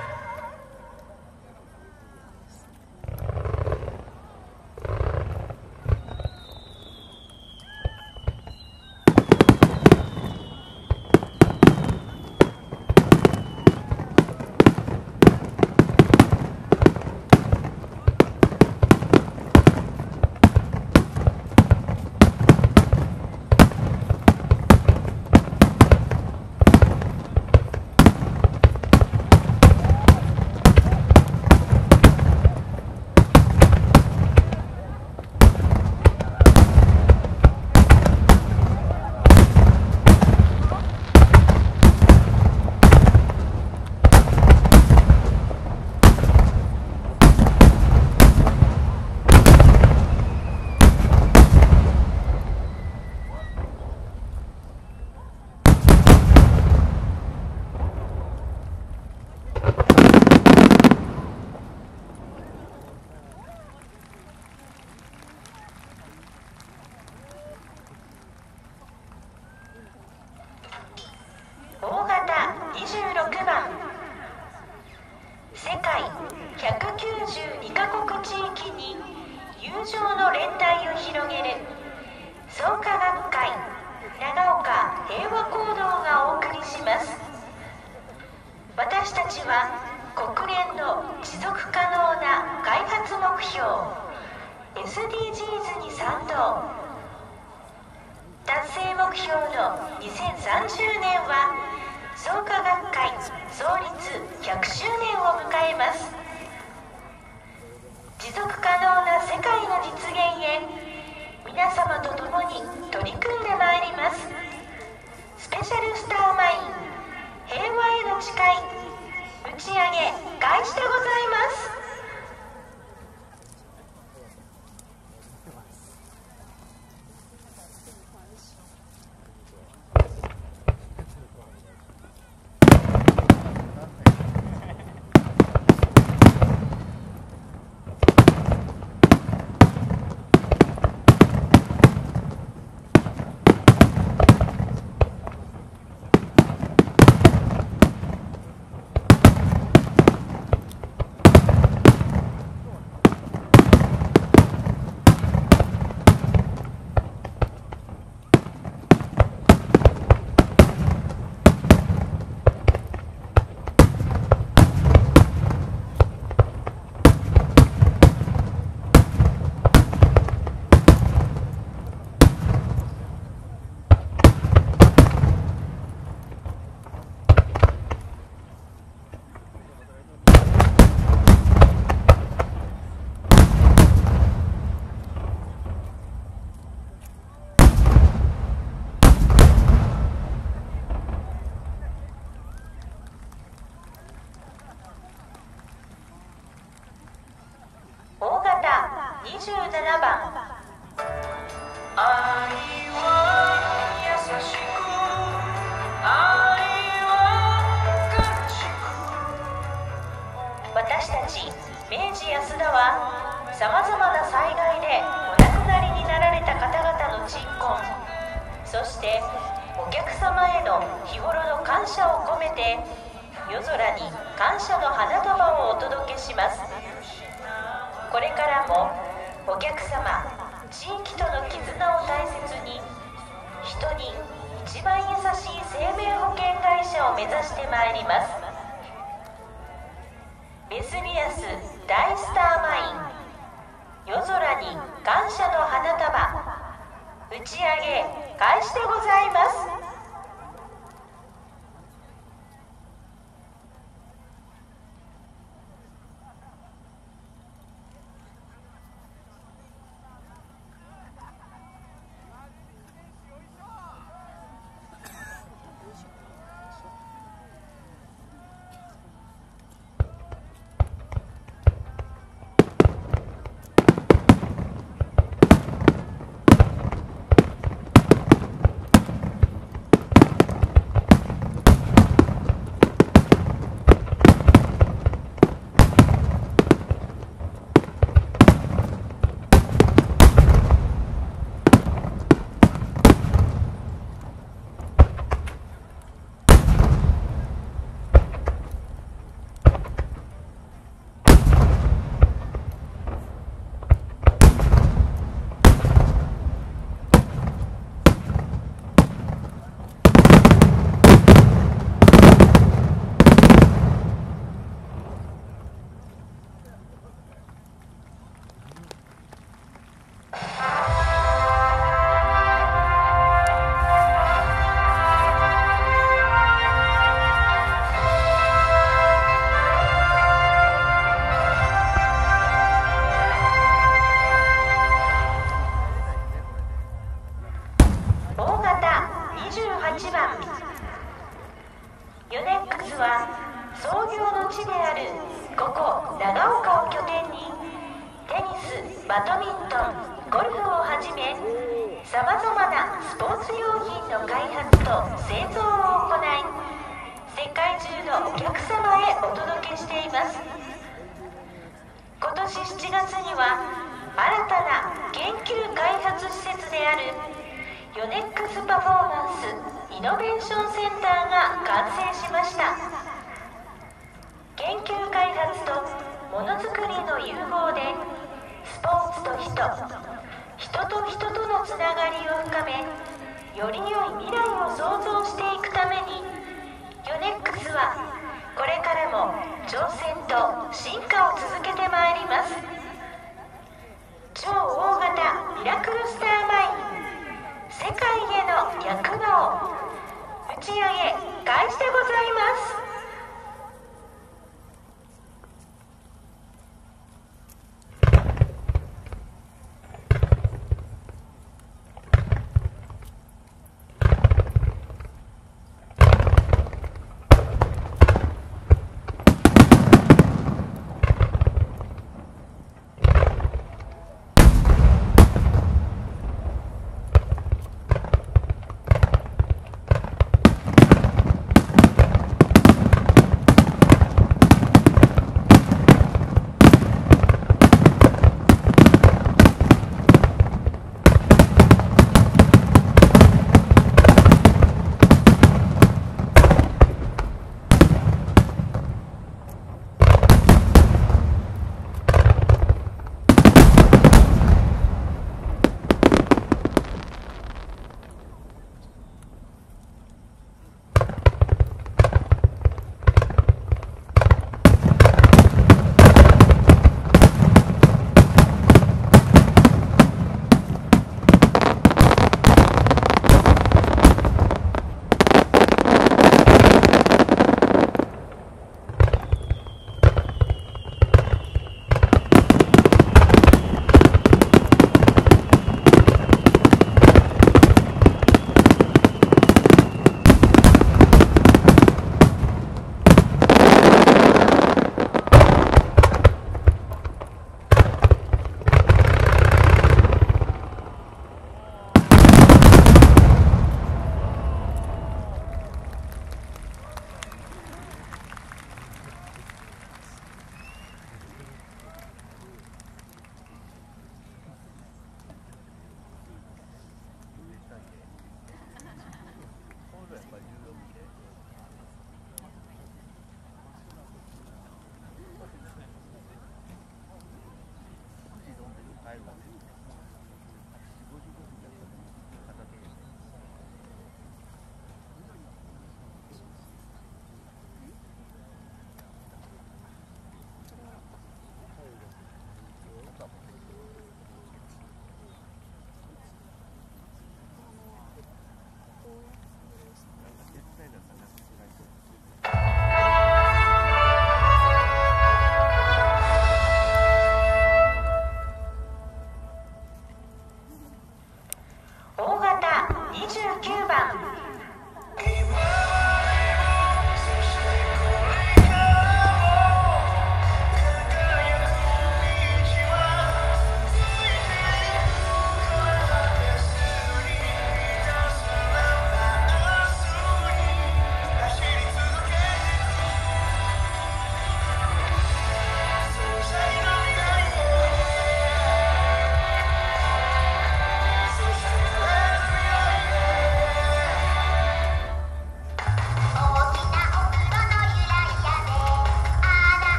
大型にじゅうろくばん、世界ひゃくきゅうじゅうにカ国地域に友情の連帯を広げる創価学会長岡平和講堂がお送りします。私たちは国連の持続可能な開発目標 エスディージーズ に賛同。達成目標のにせんさんじゅうねんは創価学会創立ひゃくしゅうねんを迎えます。持続可能な世界の実現へ皆様と共に取り組んでまいります。スペシャルスターマイン平和への誓い打ち上げ開始でございます。にじゅうななばん、 愛は優しく愛は悲しく。 私たち明治安田はさまざまな災害でお亡くなりになられた方々の鎮魂、そしてお客様への日頃の感謝を込めて夜空に感謝の花束をお届けします。これからもお客様、地域との絆を大切に人に一番優しい生命保険会社を目指してまいります。ベスビアス大スターマイン夜空に感謝の花束打ち上げ開始でございます。 こ長岡を拠点にテニス、バドミントン、ゴルフをはじめさまざまなスポーツ用品の開発と製造を行い、世界中のお客様へお届けしています。今年しちがつには新たな研究開発施設であるヨネックスパフォーマンスイノベーションセンターが完成しました。研究開発とものづくりの融合でスポーツと人、人と人とのつながりを深め、より良い未来を創造していくためにヨネックスはこれからも挑戦と進化を続けてまいります。超大型ミラクルスターマイン、世界への躍動、打ち上げ開始でございます。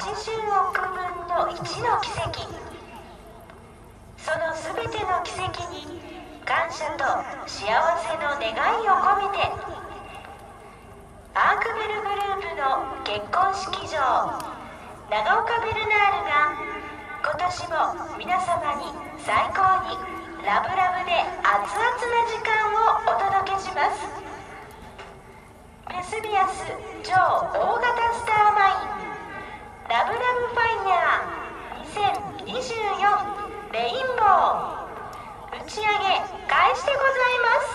ちじゅうおくぶんのいちの奇跡。そのすべての奇跡に感謝と幸せの願いを込めて、アークベルグループの結婚式場長岡ベルナールが今年も皆様に最高にラブラブで熱々な時間をお届けします。メスビアス超大型スターマインラブラブファイヤーにせんにじゅうよんレインボー打ち上げ開始でございます。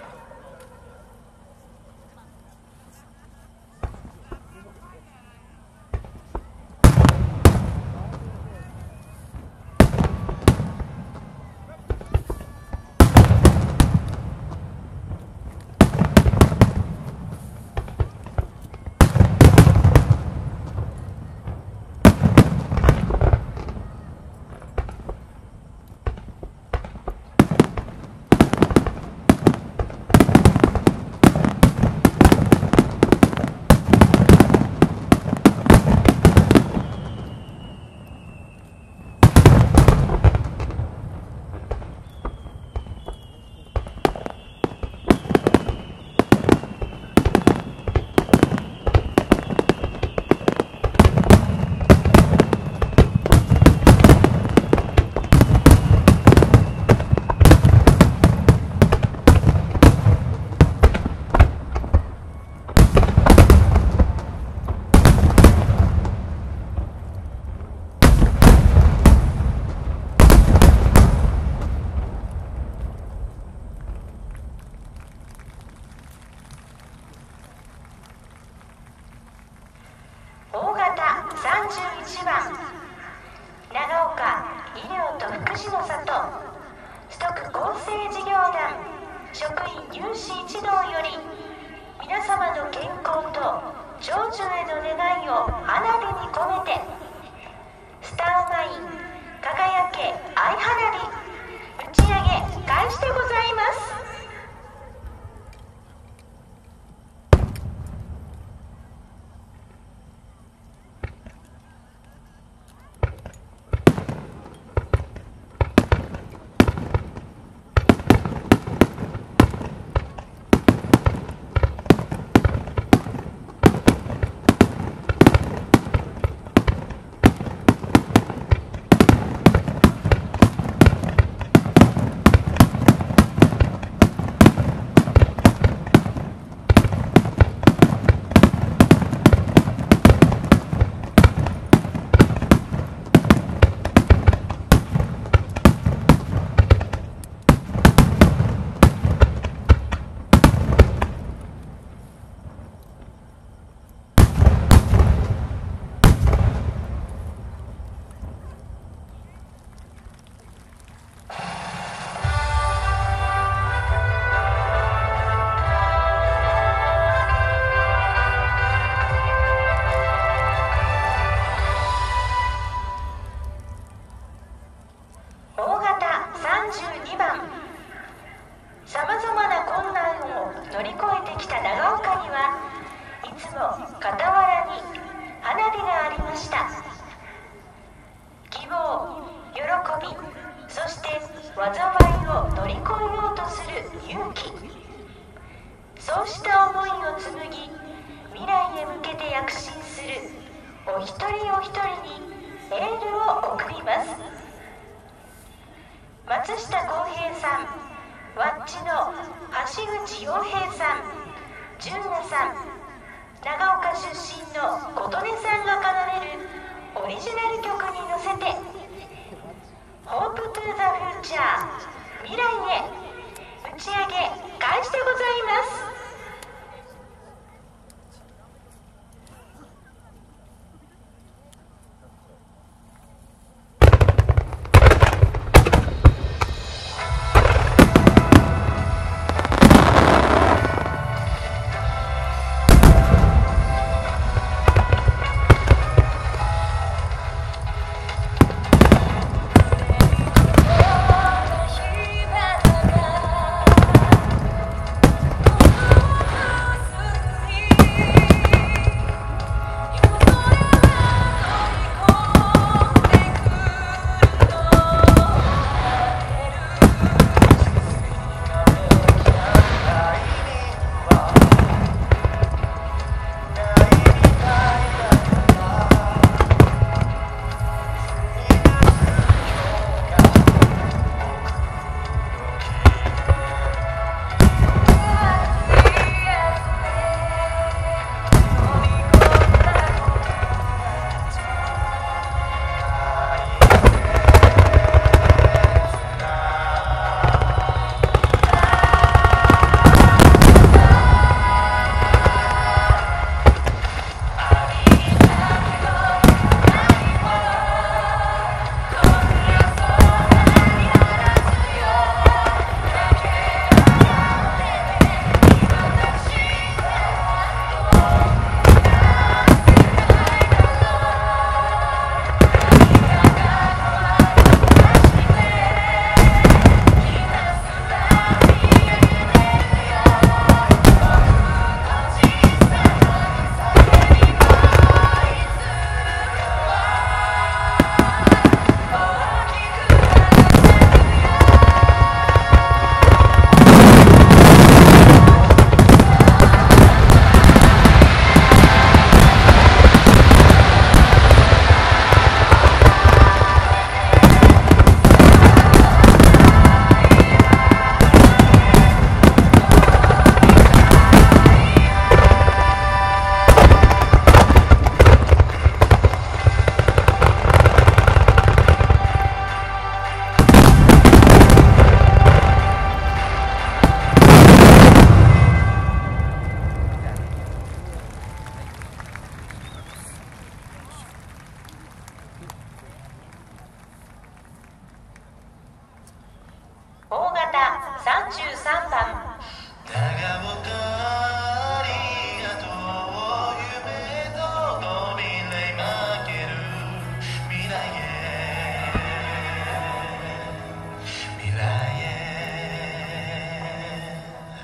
さんじゅういちばん長岡医療と福祉の里崇徳厚生事業団職員有志一同より、皆様の健康と長寿への願いを花火に込めて、スターマイン輝け愛花火打ち上げ開始でございます。さまざまな困難を乗り越えてきた長岡にはいつも傍らに花火がありました。希望、喜び、そして災いを乗り越えようとする勇気、そうした思いを紡ぎ未来へ向けて躍進するお一人お一人にエールを送ります。松下洸平さん、ワッチの橋口洋平さん、純奈さん、長岡出身の琴音さんが奏でるオリジナル曲に乗せて Hope to the Future 未来へ打ち上げ開始でございます。 さんじゅうさんばん長岡ありがとう夢と扉に負ける未来へ未来へ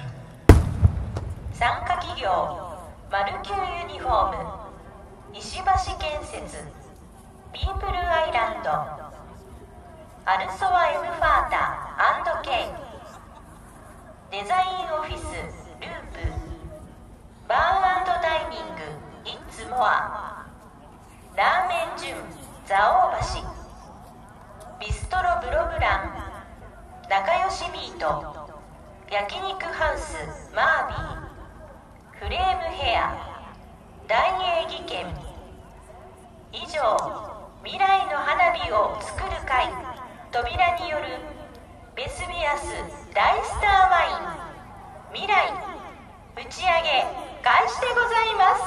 参加企業マルキューユニフォーム石橋建設ピープルアイランドアルソワ M ファータ &K デザインオフィスループバーン&ダイニングイッツモアラーメンジュン蔵王橋ビストロブロブラン仲良しビート焼肉ハウスマービーフレームヘア大英技研以上未来の花火を作る会扉によるベスビアス大スターワイン未来打ち上げ開始でございます。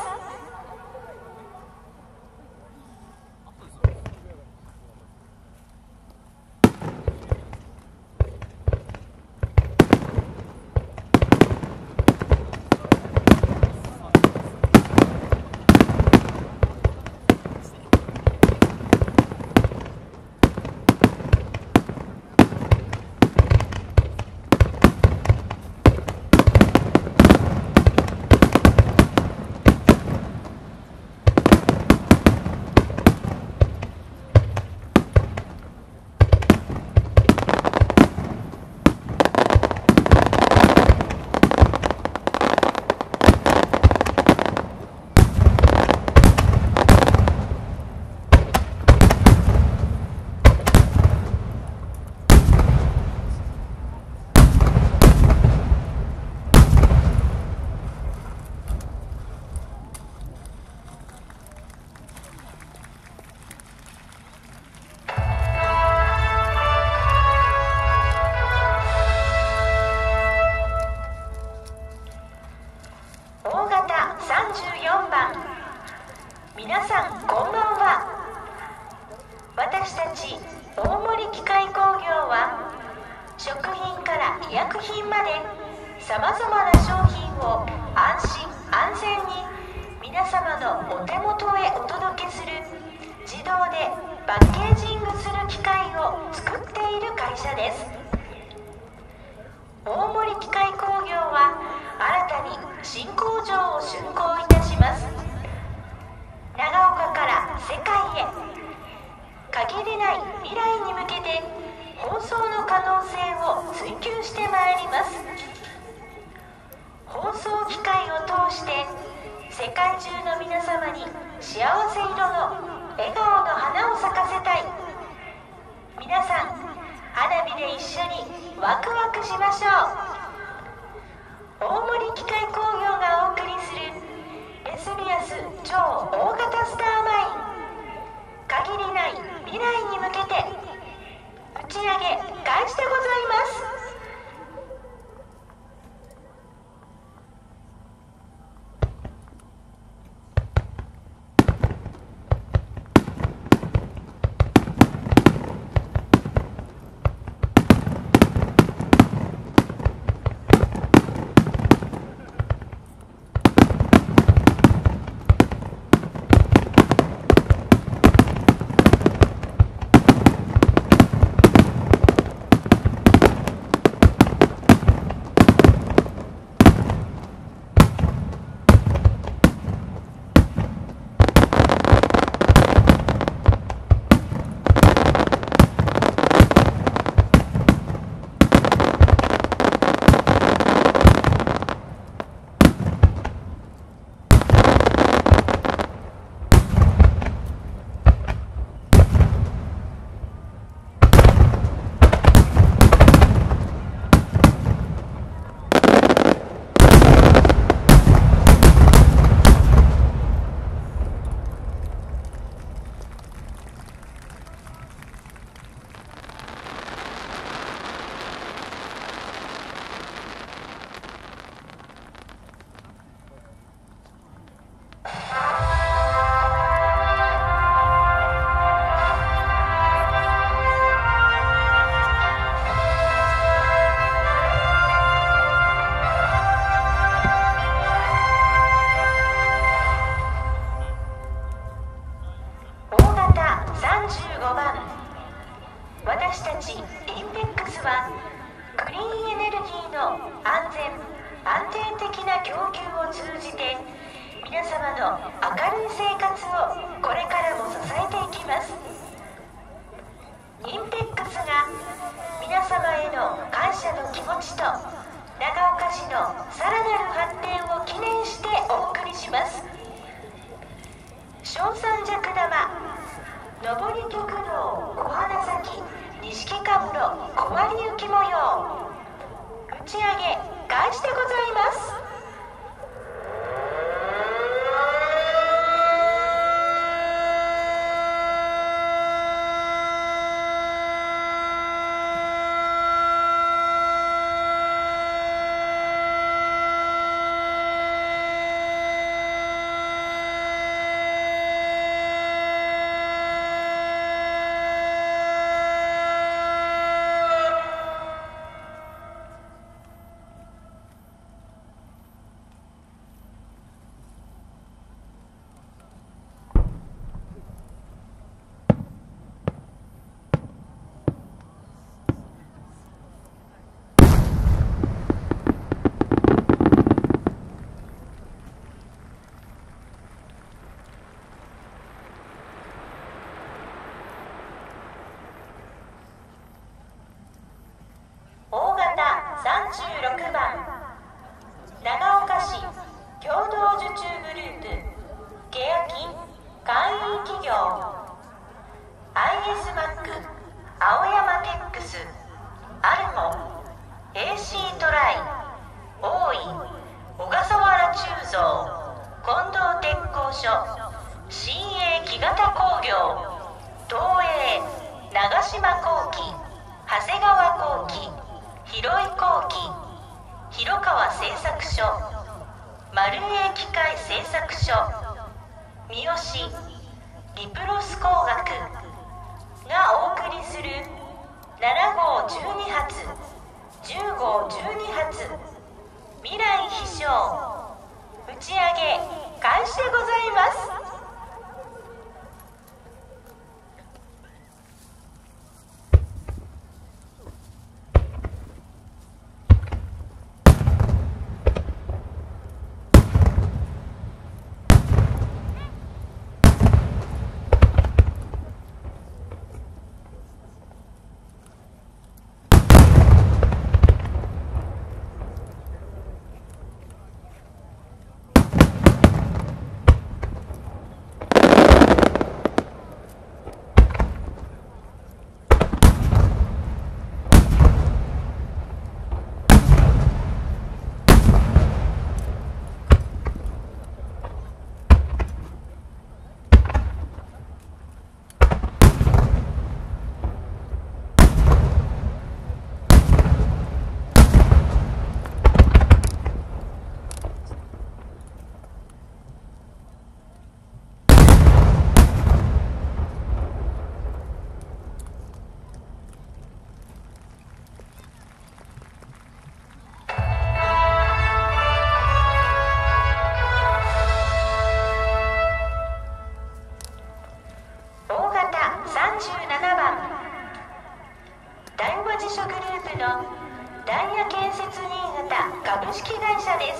皆さんこんばんは。私たち大森機械工業は食品から医薬品までさまざまな商品を安心安全に皆様のお手元へお届けする自動でパッケージングする機械を作っている会社です。大森機械工業は新たに新工場を竣工いたします。長岡から世界へ限りない未来に向けて放送の可能性を追求してまいります。放送機械を通して世界中の皆様に幸せ色の笑顔の花を咲かせたい。皆さん花火で一緒にワクワクしましょう。大森機械工業がお送りするベスビアス超大型スターマイン、限りない未来に向けて打ち上げ開始でございます。 私たちインペックスはクリーンエネルギーの安全安定的な供給を通じて皆様の明るい生活をこれからも支えていきます。インペックスが皆様への感謝の気持ちと長岡市のさらなる発展を記念してお送りします。小三尺玉上り極道小花咲錦かぶろ小割雪模様打ち上げ開始でございます。さんじゅうろくばん長岡市共同受注グループケヤキ会員企業 アイエス マック青山テックスアルモ エーシー トライ大井小笠原鋳造近藤鉄工所新鋭木型工業東映長島工機長谷川工機広井工機広川製作所丸栄機械製作所三好リプロス工学がお送りするなな号じゅうにはつじゅう号じゅうにはつ未来飛翔打ち上げ開始でございます。さんじゅうななばん大和地所グループのダイヤ建設新潟株式会社です。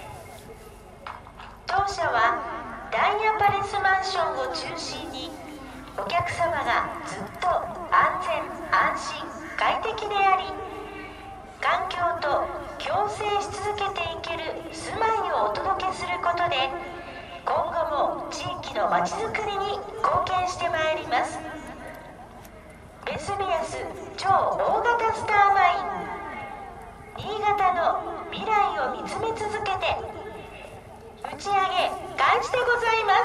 当社はダイヤパレスマンションを中心にお客様がずっと安全安心快適であり環境と共生し続けていける住まいをお届けすることで今後も地域のまちづくりに貢献してまいります。ベスビアス超大型スターマイン新潟の未来を見つめ続けて打ち上げ開始でございます。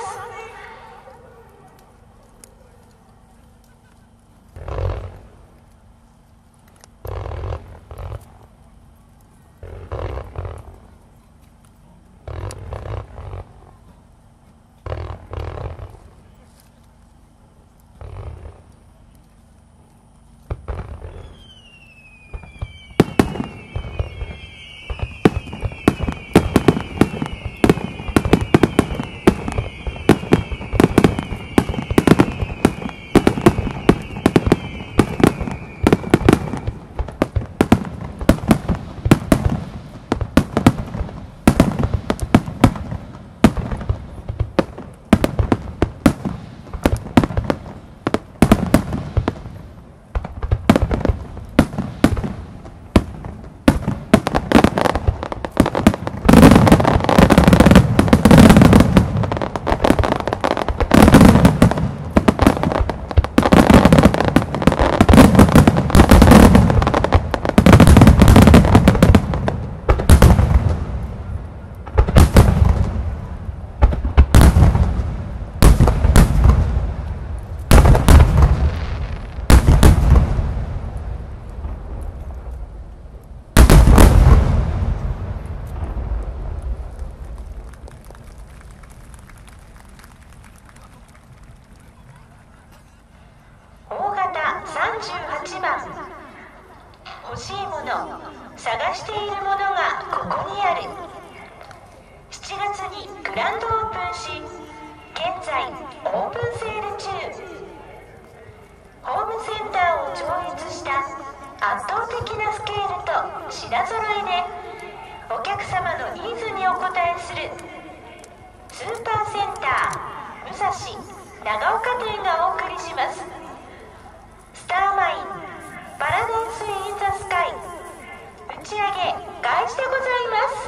じゅうはちばん、欲しいもの、探しているものがここにある。しちがつにグランドオープンし、現在オープンセール中。ホームセンターを超越した圧倒的なスケールと品揃えでお客様のニーズにお応えするスーパーセンター武蔵長岡店がお送りします。スターマインパラダイスインザスカイ打ち上げ開始でございます。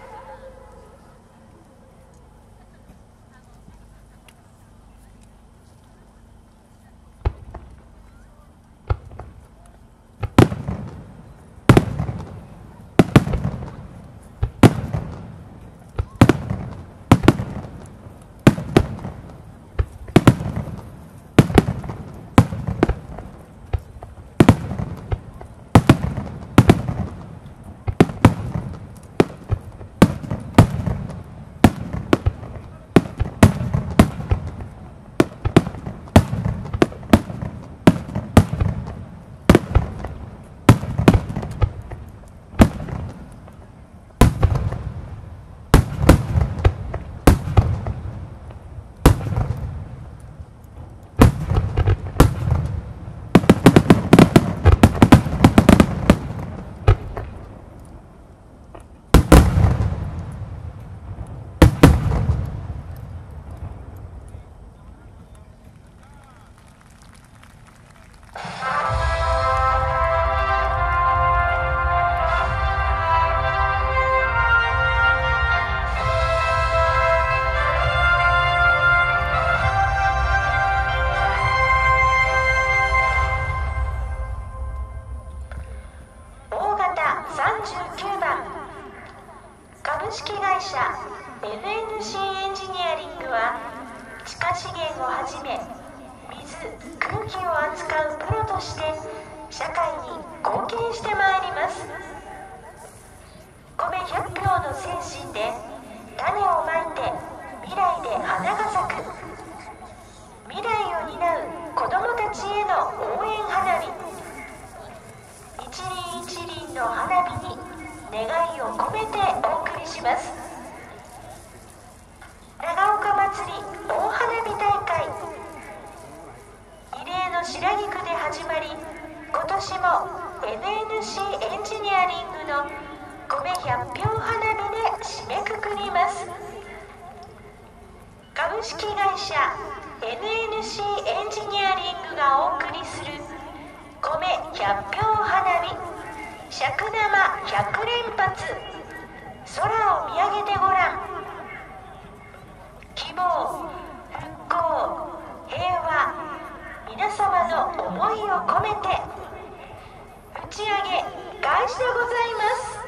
株式会社 エヌエヌシー エンジニアリングは地下資源をはじめ水・空気を扱うプロとして社会に貢献してまいります。米ひゃっぴょうの精神で種をまいて未来で花が咲く、未来を担う子どもたちへの応援花火、一輪一輪の花火に願いを込めてお送りします。長岡まつり大花火大会、異例の白菊で始まり、今年も エヌエヌシー エンジニアリングの米ひゃっぴょう花火で締めくくります。株式会社 エヌエヌシー エンジニアリングがお送りする米ひゃっぴょう花火尺玉ひゃく連発、空を見上げてごらん。希望、復興、平和、皆様の思いを込めて打ち上げ開始でございます。